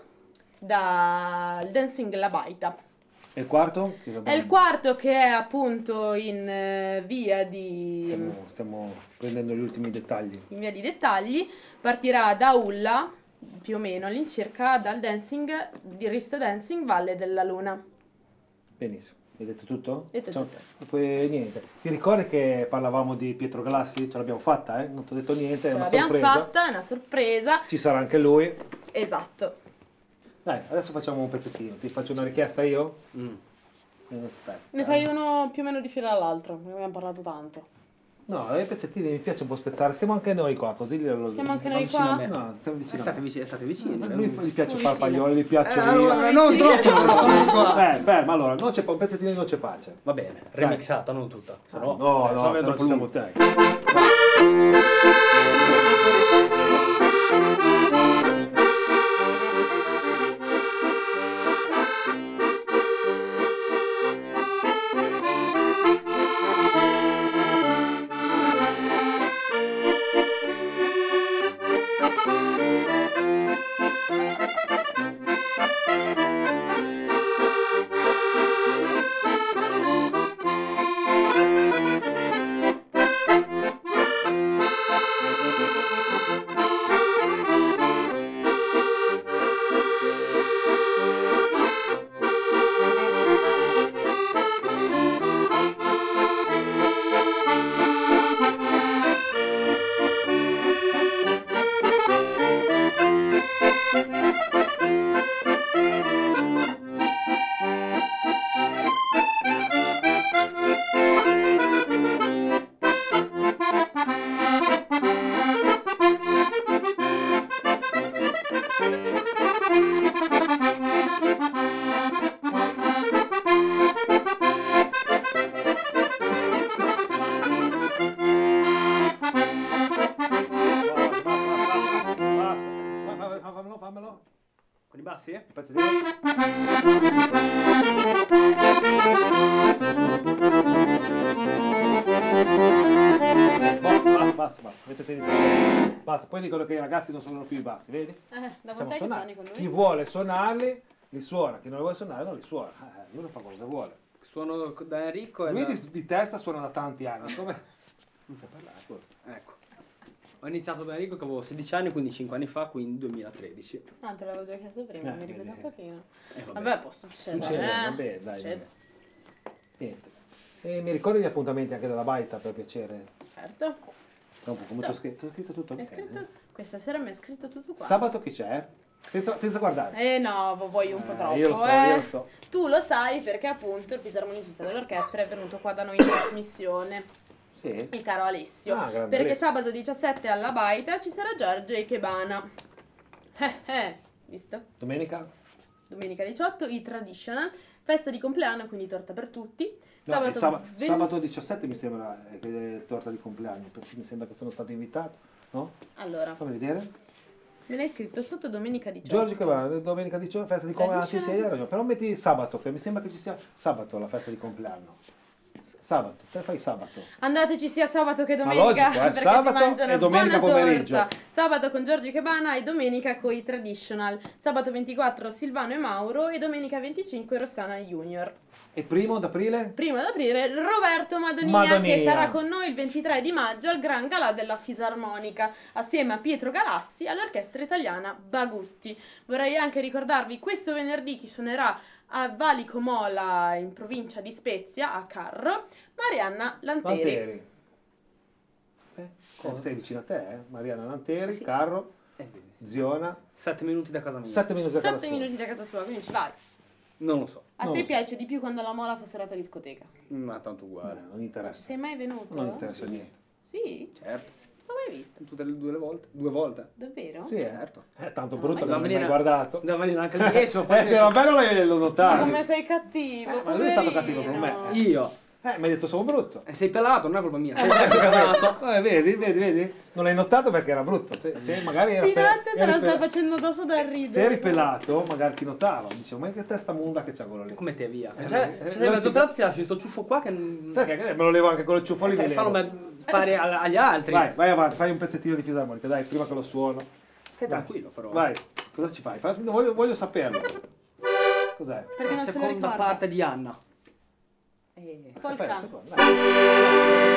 dal Dancing La Baita. E il quarto? Che È il quarto che è appunto in eh, via di... Stiamo, stiamo prendendo gli ultimi dettagli. in via di dettagli, partirà da Ulla, più o meno all'incirca, dal dancing, di Risto Dancing Valle della Luna. Benissimo. Hai detto tutto? Detto Facciamo- tutto. E poi niente. Ti ricordi che parlavamo di Pietro Galassi? Ce l'abbiamo fatta, eh? Non ti ho detto niente, è Ce una l'abbiamo sorpresa. fatta, è una sorpresa. Ci sarà anche lui. esatto. Dai, adesso facciamo un pezzettino. Ti faccio una richiesta io? Mm. Eh, Aspetta. Ne fai uno più o meno di fila all'altro, ne abbiamo parlato tanto. No, i pezzettini mi piace un po' spezzare. Stiamo anche noi qua, così glielo Siamo anche noi vicino a qua? me. No, stiamo vicini. a State me. vicini, state vicini. A vero? lui gli piace Vicino. Parpaglioli, gli piace Eh, io. allora, non troppo, non sono qua. Eh, ferma, allora, non c'è un pezzettino di non c'è pace. Va bene, remixata, non tutta. Se no, No, se no, vedo se no troppo ci siamo lungo. te. Basta, fammelo, fammelo. Con i bassi? Un pezzettino. Boh, basta, basta, basta. Avete sentito? Basta, poi dicono che i ragazzi non suonano più i bassi, vedi? Eh, da Facciamo quant'è che suonare. suoni con Chi lui? vuole suonarli, li suona. Chi non li vuole suonare, non li suona. Eh, lui non fa cosa vuole. Suono da Enrico e Lui da... di, di testa suona da tanti anni. Come... Non fa parlare, scusa. Ecco. Ho iniziato da Enrico che avevo sedici anni, quindi cinque anni fa, quindi duemilatredici. Ah, te l'avevo già chiesto prima, Eh, mi ripeti un vedi. pochino. Eh, Vabbè, può succedere. Succede, eh. vabbè, dai. Succede. Niente. E mi ricordi gli appuntamenti anche della baita, per piacere? Certo. Dopo, come ti ho scritto? Ti ho scritto tutto Hai bene. scritto? Questa sera mi hai scritto tutto qua. Sabato chi c'è? Senza, senza guardare. Eh no, vuoi un po' Eh, troppo, io lo so, eh. io lo so. Tu lo sai perché appunto il fisarmonicista dell'orchestra è venuto qua da noi in trasmissione, Sì. il caro Alessio. Ah, grande perché Alessio. sabato diciassette alla baita ci sarà Giorgio Ikebana. Eh eh, visto? Domenica? Domenica diciotto, i traditional, festa di compleanno, quindi torta per tutti. No, Sabato, il saba- venti sabato diciassette mi sembra eh, che è torta di compleanno, perché mi sembra che sono stato invitato, no? Allora, Fammi vedere. me l'hai scritto sotto domenica diciotto. Giorgio che va, domenica diciotto, festa di compleanno, sì, sì, Traditional. hai ragione, però metti sabato, che mi sembra che ci sia sabato la festa di compleanno. S- Sabato, te fai sabato. Andateci sia sabato che Ma domenica, logico, eh, perché sabato si mangiano e domenica buona pomeriggio. torta. Sabato con Giorgio Ikebana e domenica con i traditional. Sabato ventiquattro Silvano e Mauro e domenica venticinque Rossana Junior. E primo d'aprile? Primo ad aprire Roberto Madonia, Madonia. che sarà con noi il ventitré di maggio al Gran Galà della Fisarmonica, assieme a Pietro Galassi all'orchestra italiana Bagutti. Vorrei anche ricordarvi questo venerdì chi suonerà a Valico Mola in provincia di Spezia, a Carro, Marianna Lanteri. Lanteri. Eh, Cosa? stai vicino a te, eh? Mariana Lanteri, Sì. Carro, Eh, vedi. Ziona, Sette minuti da casa mia. sette minuti da casa Sette sua. minuti da casa sua, quindi ci vai. Non lo so, A Non te lo so. piace di più quando la Mola fa serata discoteca? ma tanto No, uguale. non Non ci interessa. sei mai venuto? Non interessa niente. Sì? Certo, Non l'ho mai visto. tutte le due le volte. Due volte. Davvero? Sì, eh. Certo. È tanto No, brutto ma che non mi venire- hai guardato. Devo venire anche il dieci, ma poi Eh, se va bene lo- lo Ma notavi. come sei cattivo, Eh, ma lui è stato poverino. cattivo con me. Io. Eh, mi hai detto sono brutto. E sei pelato, non è colpa mia. Sei Eh, pelato. eh, vedi, vedi, vedi? Non l'hai notato perché era brutto. Se, se magari era pe- Pinante se eri la sta pe- facendo addosso da ridere. se eri pelato, magari ti notava. Dicevo, ma che testa monda che c'ha quello lì. Come te via. Eh, Cioè, eh, se sei eh, mezzo sì. pelato ti lasci sto ciuffo qua che... non- Sai che me lo levo anche con il ciuffo lì. Eh, mi fallo levo. me- pare a- agli altri. Vai, vai avanti, fai un pezzettino di fisarmonica, dai, prima che lo suono. Stai Dai. tranquillo però. Vai, cosa ci fai? Fai- Voglio, voglio saperlo. Cos'è? Perché La non se lo seconda ricorda. parte di Anna. Eh, Fai polka. la seconda, dai.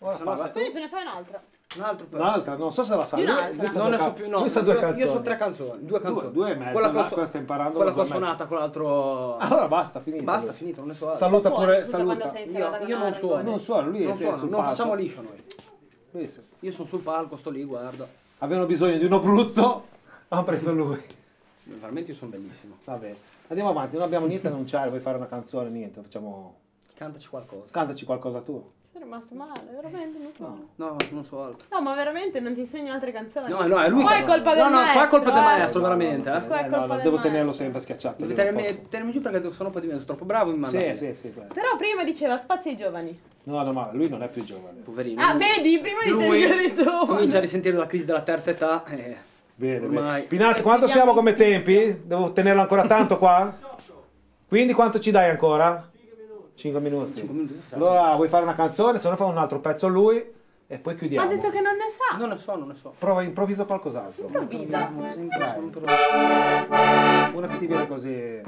Ora Se no, passa. se- Quindi ce ne fai un'altra. Un altro per... Un'altra, non so se la sa. Di Lui- un'altra. lui sa Non due ne so can- più, no. lui sa due io- canzoni. Io so tre canzoni, due canzoni. Due, due e mezza, Quella, ma che ho- questa imparando quella la che ho due e mezza. suonata con l'altro... Allora basta, finito. Basta, finito, non ne so altro. Saluta Suoni, pure, scusa, saluta. quando sei in Io, serata io con non Argo. suono. Non suona, lui è Non sì, suono, sul non palco. facciamo liscio noi. Lui sì. Io sono sul palco, sto lì, guardo. Avevano bisogno di uno brutto, hanno preso lui. Veramente io sono bellissimo. Va bene, andiamo avanti, non abbiamo niente da annunciare, vuoi fare una canzone, niente, facciamo... Cantaci qualcosa. Cantaci qualcosa tu. Sei rimasto male, veramente non so. No, non so altro. No, ma veramente non ti insegno altre canzoni. No, no, è lui Qua che... è colpa del no, no, maestro. qua è colpa del eh. maestro, veramente. eh. Qua è Eh, colpa no, no, del devo tenerlo maestro. sempre schiacciato. Devi io non tenermi, posso. tenermi giù perché sono poi diventato troppo bravo in mandare. Sì, sì, sì. quello. Però prima diceva spazio ai giovani. No, no, ma lui non è più giovane. Poverino. Ah, vedi, prima dicevi Lui che eri giovane. comincia a risentire la crisi della terza età. Eh. Bene, Ormai. bene. Pinati, quanto Chiudiamo siamo come in spizio. tempi? Devo tenerlo ancora tanto qua? Quindi quanto ci dai ancora? cinque minuti. Cinque minuti. Allora vuoi fare una canzone, se no fa un altro pezzo lui e poi Ma chiudiamo. ha detto che non ne sa. Non ne so, non ne so. Prova, improvvisa qualcos'altro. Improvvisa. Sempre, Dai. sempre. Una che ti viene così.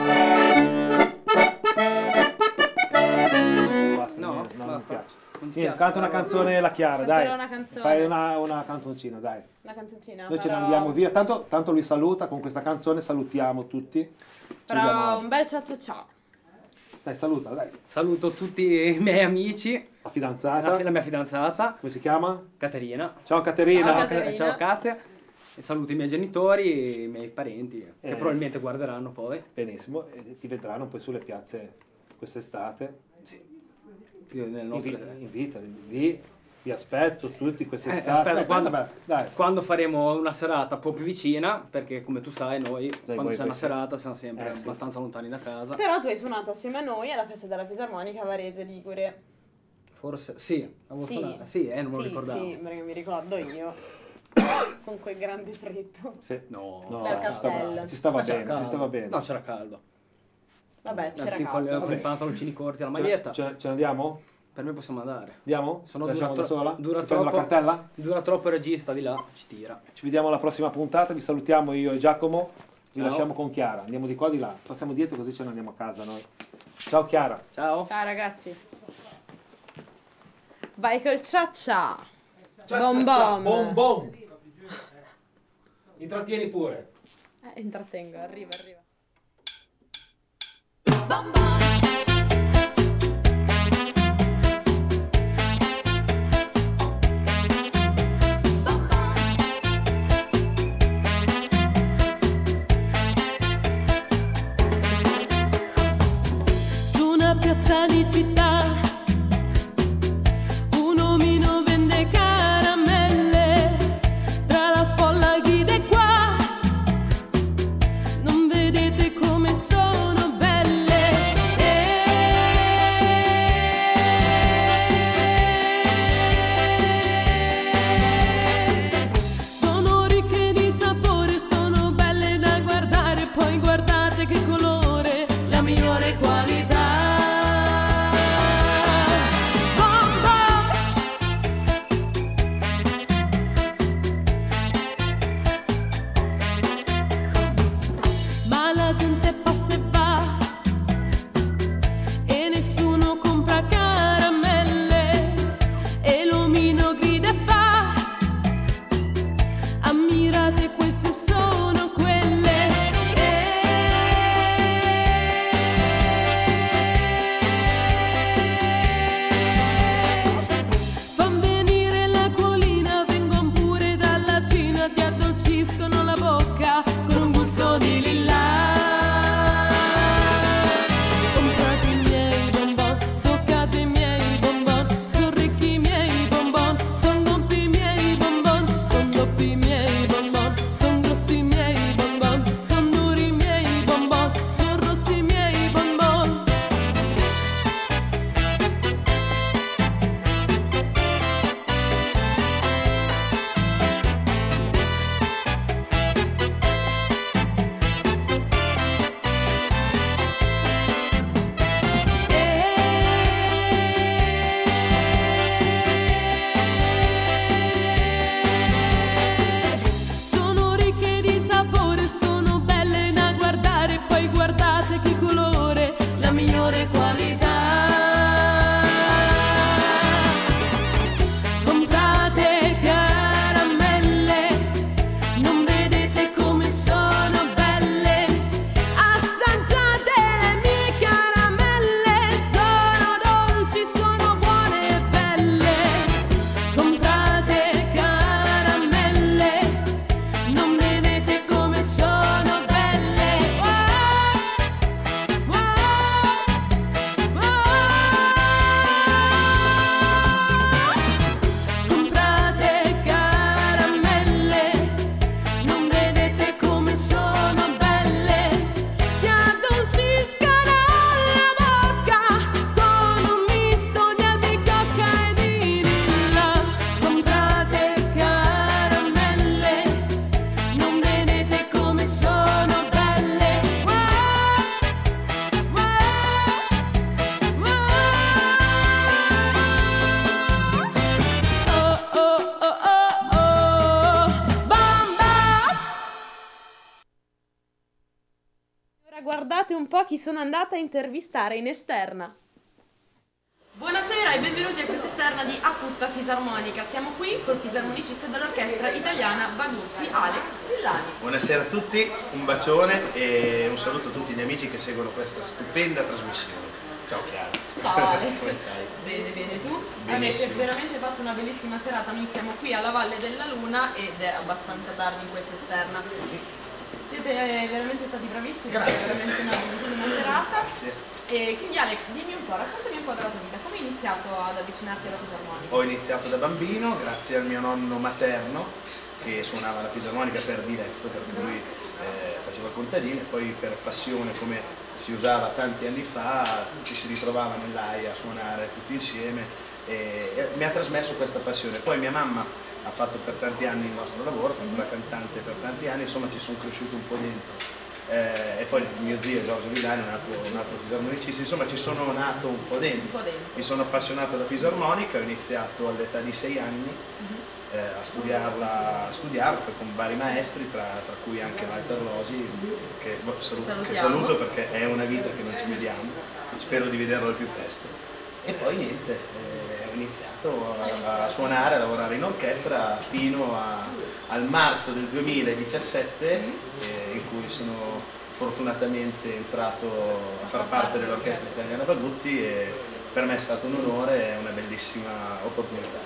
Basta, No, niente, no, non mi basta. piace. Non ti Niente, piace? canta una canzone la Chiara, dai. Canterò una canzone. Fai una, una canzoncina, dai. Una canzoncina. Noi ce ne farò- andiamo via. Tanto, tanto lui saluta, con questa canzone salutiamo tutti. Ci vediamo. Farò un bel ciao ciao ciao. Dai, saluta, dai. Saluto tutti i miei amici, La fidanzata. la, la mia fidanzata, Come si chiama? Caterina. Ciao Caterina. Ciao, Ciao, Caterina. ciao Cate. E saluto i miei genitori, i miei parenti, che Eh. probabilmente guarderanno poi. Benissimo, e ti vedranno poi sulle piazze quest'estate. Nel Invi- nostro... invitali lì, vi aspetto tutti Eh, quest'estate. aspetta, Dai, quando, vabbè, dai. quando faremo una serata un po' più vicina, perché come tu sai noi quando voi c'è una poi sì. serata siamo sempre Eh, sì, abbastanza lontani da casa. Però tu hai suonato assieme a noi alla festa della fisarmonica Varese Ligure. Forse sì, avevo Sì. suonato. Sì, eh, non me lo Sì, ricordavo. sì, perché mi ricordo io. Con quel grande fritto. Sì. No, No, Dal ci stava, castello. ci stava Ma c'era bene, caldo. ci stava bene. No, c'era caldo. Vabbè, c'era Tutti con, caldo. con i pantaloncini corti alla Ce- maglietta. Ce, ce ne andiamo? Per me possiamo andare. Andiamo? Se no Lasciamo dura, da tro- sola? dura Ti prendo troppo. la cartella? Dura troppo il regista di là, ci tira. Ci vediamo alla prossima puntata, vi salutiamo io e Giacomo, vi Ciao. lasciamo con Chiara, andiamo di qua di là, passiamo dietro così ce ne andiamo a casa noi. Ciao Chiara. Ciao. Ciao ragazzi. Vai col ciao ciao. Bom bom. Bom bom. Intrattieni pure. Eh, intrattengo, arriva, arriva. Su una piazza di città, un omino vende caramelle, tra la folla ghide qua, non vedete come sono belle. Sono ricche di sapore, sono belle da guardare, poi guardate che colore, la migliore qualità. Bom bom. Ma la gente passa e va e nessuno compra caramelle e l'omino grida e fa: ammirate, queste sono quelle. Fan venire l'acquolina, vengon pure dalla Cina, ti addolciscono la bocca con un gusto di lilla. Comprate i miei bonbon, toccate i miei bonbon, son ricchi i miei bonbon, son doppi i miei bonbon, son doppi i miei bonbon, son grossi i miei bonbon, son duri i miei bonbon, son rossi i miei bonbon. Sono ricche di sapore, sono belle da guardare, poi guardate che colore, la migliore qualità. un po' chi sono andata a intervistare in esterna. Buonasera e benvenuti a questa esterna di A Tutta Fisarmonica. Siamo qui col fisarmonicista dell'orchestra italiana Bagutti, Alex Villani. Buonasera a tutti, un bacione e un saluto a tutti gli amici che seguono questa stupenda trasmissione. Ciao Chiara. Ciao Alex. Come stai? Bene, bene, tu? Benissimo. Avete veramente fatto una bellissima serata, noi siamo qui alla Valle della Luna ed è abbastanza tardi in questa esterna. Siete veramente stati bravissimi, è veramente una bellissima serata. Grazie. E quindi Alex, dimmi un po', raccontami un po' della tua vita, come hai iniziato ad avvicinarti alla fisarmonica? Ho iniziato da bambino grazie al mio nonno materno che suonava la fisarmonica per diletto, perché lui eh, faceva il contadino e poi per passione, come si usava tanti anni fa, ci si ritrovava nell'aia a suonare tutti insieme e, e mi ha trasmesso questa passione. Poi mia mamma ha fatto per tanti anni il nostro lavoro, ha fatto la cantante per tanti anni, insomma ci sono cresciuto un po' dentro. Eh, e poi mio zio Giorgio Villani, un altro, un altro fisarmonicista, insomma ci sono nato un po' dentro. Un po' dentro. Mi sono appassionato alla fisarmonica, ho iniziato all'età di sei anni eh, a studiarla, a studiarla poi con vari maestri, tra, tra cui anche Walter Losi, che, boh, saluto, che saluto perché è una vita che non ci vediamo, spero di vederlo al più presto. E poi niente, eh, ho iniziato a, a suonare, a lavorare in orchestra fino a, al marzo del duemiladiciassette, eh, in cui sono fortunatamente entrato a far parte dell'orchestra italiana Bagutti e per me è stato un onore e una bellissima opportunità.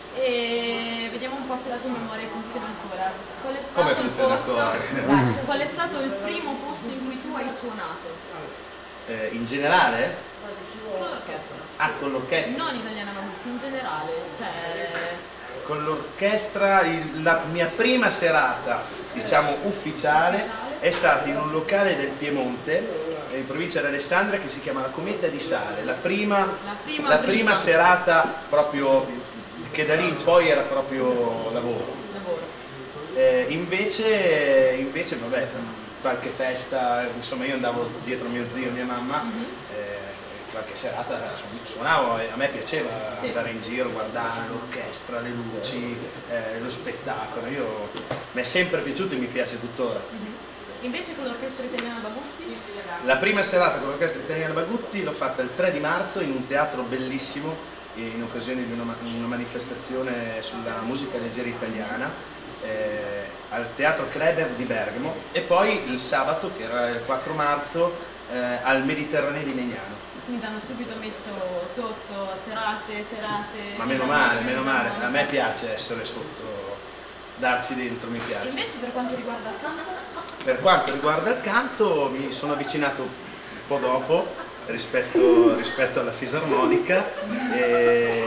E vediamo un po' se la tua memoria funziona ancora. Qual è stato Come il funziona posto? ancora? Dai, qual è stato il primo posto in cui tu hai suonato? Eh, in generale? Con l'orchestra. Ah, con l'orchestra? Non italiana Bagutti, in generale. Cioè... Con l'orchestra la mia prima serata, diciamo ufficiale, è stata in un locale del Piemonte, in provincia di Alessandria, che si chiama La Cometa di Sale. La prima, la prima, la prima. prima serata proprio, che da lì in poi era proprio lavoro. lavoro. Eh, invece, invece, vabbè, qualche festa, insomma io andavo dietro mio zio e mia mamma, mm-hmm. eh, qualche serata suonavo e a me piaceva sì. andare in giro, guardare l'orchestra, le luci, eh, lo spettacolo. Io, mi è sempre piaciuto e mi piace tuttora. Mm-hmm. Invece con l'orchestra italiana Bagutti? La prima serata con l'orchestra italiana Bagutti l'ho fatta il tre di marzo in un teatro bellissimo in occasione di una, una manifestazione sulla musica leggera italiana eh, al Teatro Kreber di Bergamo e poi il sabato, che era il quattro marzo, eh, al Mediterraneo di Legnano. Quindi ti hanno subito messo sotto serate, serate... Ma meno male, meno male, a me piace essere sotto, darci dentro, mi piace. E invece per quanto riguarda il canto? Per quanto riguarda il canto mi sono avvicinato un po' dopo rispetto, rispetto alla fisarmonica e,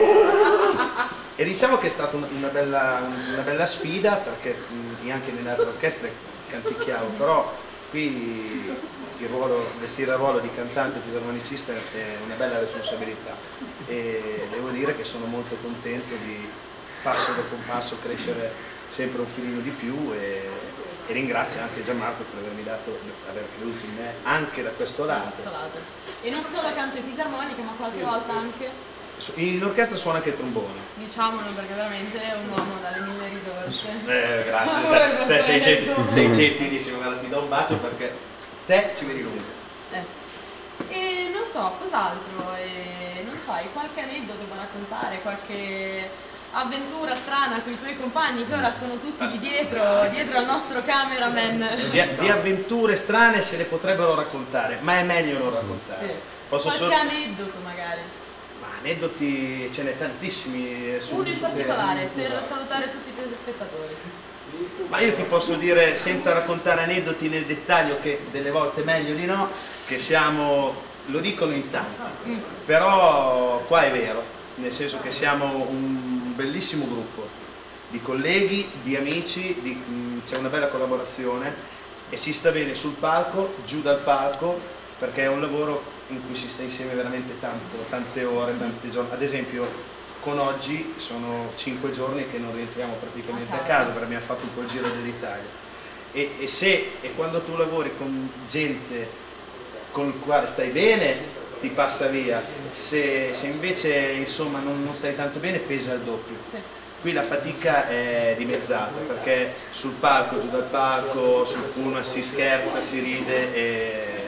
e diciamo che è stata una bella, una bella sfida perché anche nelle altre orchestre canticchiavo, però qui il ruolo, vestire il ruolo di cantante fisarmonicista è una bella responsabilità e devo dire che sono molto contento di passo dopo passo crescere sempre un filino di più e, e ringrazio anche Gianmarco per avermi dato, aver creduto in me anche da questo lato. questo lato. E non solo canto in fisarmonica ma qualche volta anche? In orchestra suona anche il trombone. Diciamolo perché veramente è un uomo dalle mille risorse. Eh, grazie, te, te sei, gent sei gentilissimo, guarda, ti do un bacio perché te ci vedi lungo. Eh. E non so, cos'altro? E non so, hai qualche aneddoto da raccontare, qualche avventura strana con i tuoi compagni che ora sono tutti lì dietro, dietro al nostro cameraman? Di, di avventure strane se le potrebbero raccontare, ma è meglio non raccontare. Sì. Posso qualche solo... aneddoto magari? Ma aneddoti ce n'è tantissimi. Su, Uno in su particolare che... per salutare tutti i telespettatori. Ma io ti posso dire, senza raccontare aneddoti nel dettaglio, che delle volte meglio di no, che siamo, lo dicono in tanti, mm. però qua è vero, nel senso che siamo un bellissimo gruppo di colleghi, di amici, di, c'è una bella collaborazione e si sta bene sul palco, giù dal palco, perché è un lavoro in cui si sta insieme veramente tanto, tante ore, tanti giorni. Ad esempio con oggi sono cinque giorni che non rientriamo praticamente a casa perché abbiamo fatto un po' il giro dell'Italia. E, e se e quando tu lavori con gente con il quale stai bene ti passa via, se, se invece insomma non, non stai tanto bene pesa il doppio. Sì. Qui la fatica è dimezzata perché sul palco, giù dal palco, sul pullman si scherza, si ride e,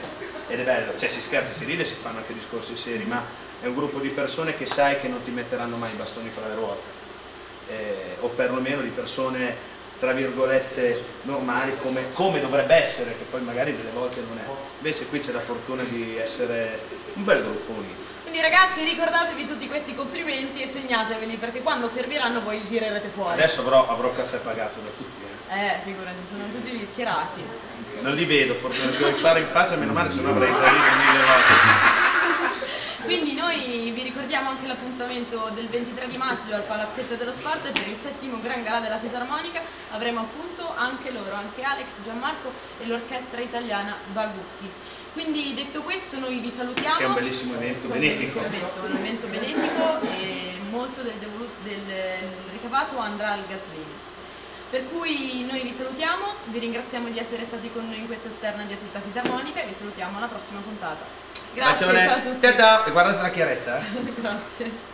ed è bello, cioè si scherza, si ride, si fanno anche discorsi seri, ma è un gruppo di persone che sai che non ti metteranno mai i bastoni fra le ruote, eh, o perlomeno di persone tra virgolette normali come, come dovrebbe essere, che poi magari delle volte non è. Invece qui c'è la fortuna di essere un bel gruppo unito. Quindi ragazzi, ricordatevi tutti questi complimenti e segnateveli, perché quando serviranno voi li tirerete fuori. Adesso avrò, avrò caffè pagato da tutti. Eh, eh figurati, sono tutti lì schierati. Non li vedo, forse non devo fare in faccia, meno male, se no avrei già riso mille volte. Quindi noi vi ricordiamo anche l'appuntamento del ventitré di maggio al Palazzetto dello Sport per il settimo Gran Galà della Fisarmonica. Avremo appunto anche loro, anche Alex, Gianmarco e l'orchestra italiana Bagutti. Quindi detto questo noi vi salutiamo. Che è un bellissimo evento benefico. Un, evento, un evento benefico e molto del, del, del ricavato andrà al Gaslini. Per cui noi vi salutiamo, vi ringraziamo di essere stati con noi in questa esterna di A Tutta Fisarmonica e vi salutiamo alla prossima puntata. Grazie, Bacione. Ciao a tutti. Ciao ciao, e guardate la chiaretta. Eh. Grazie.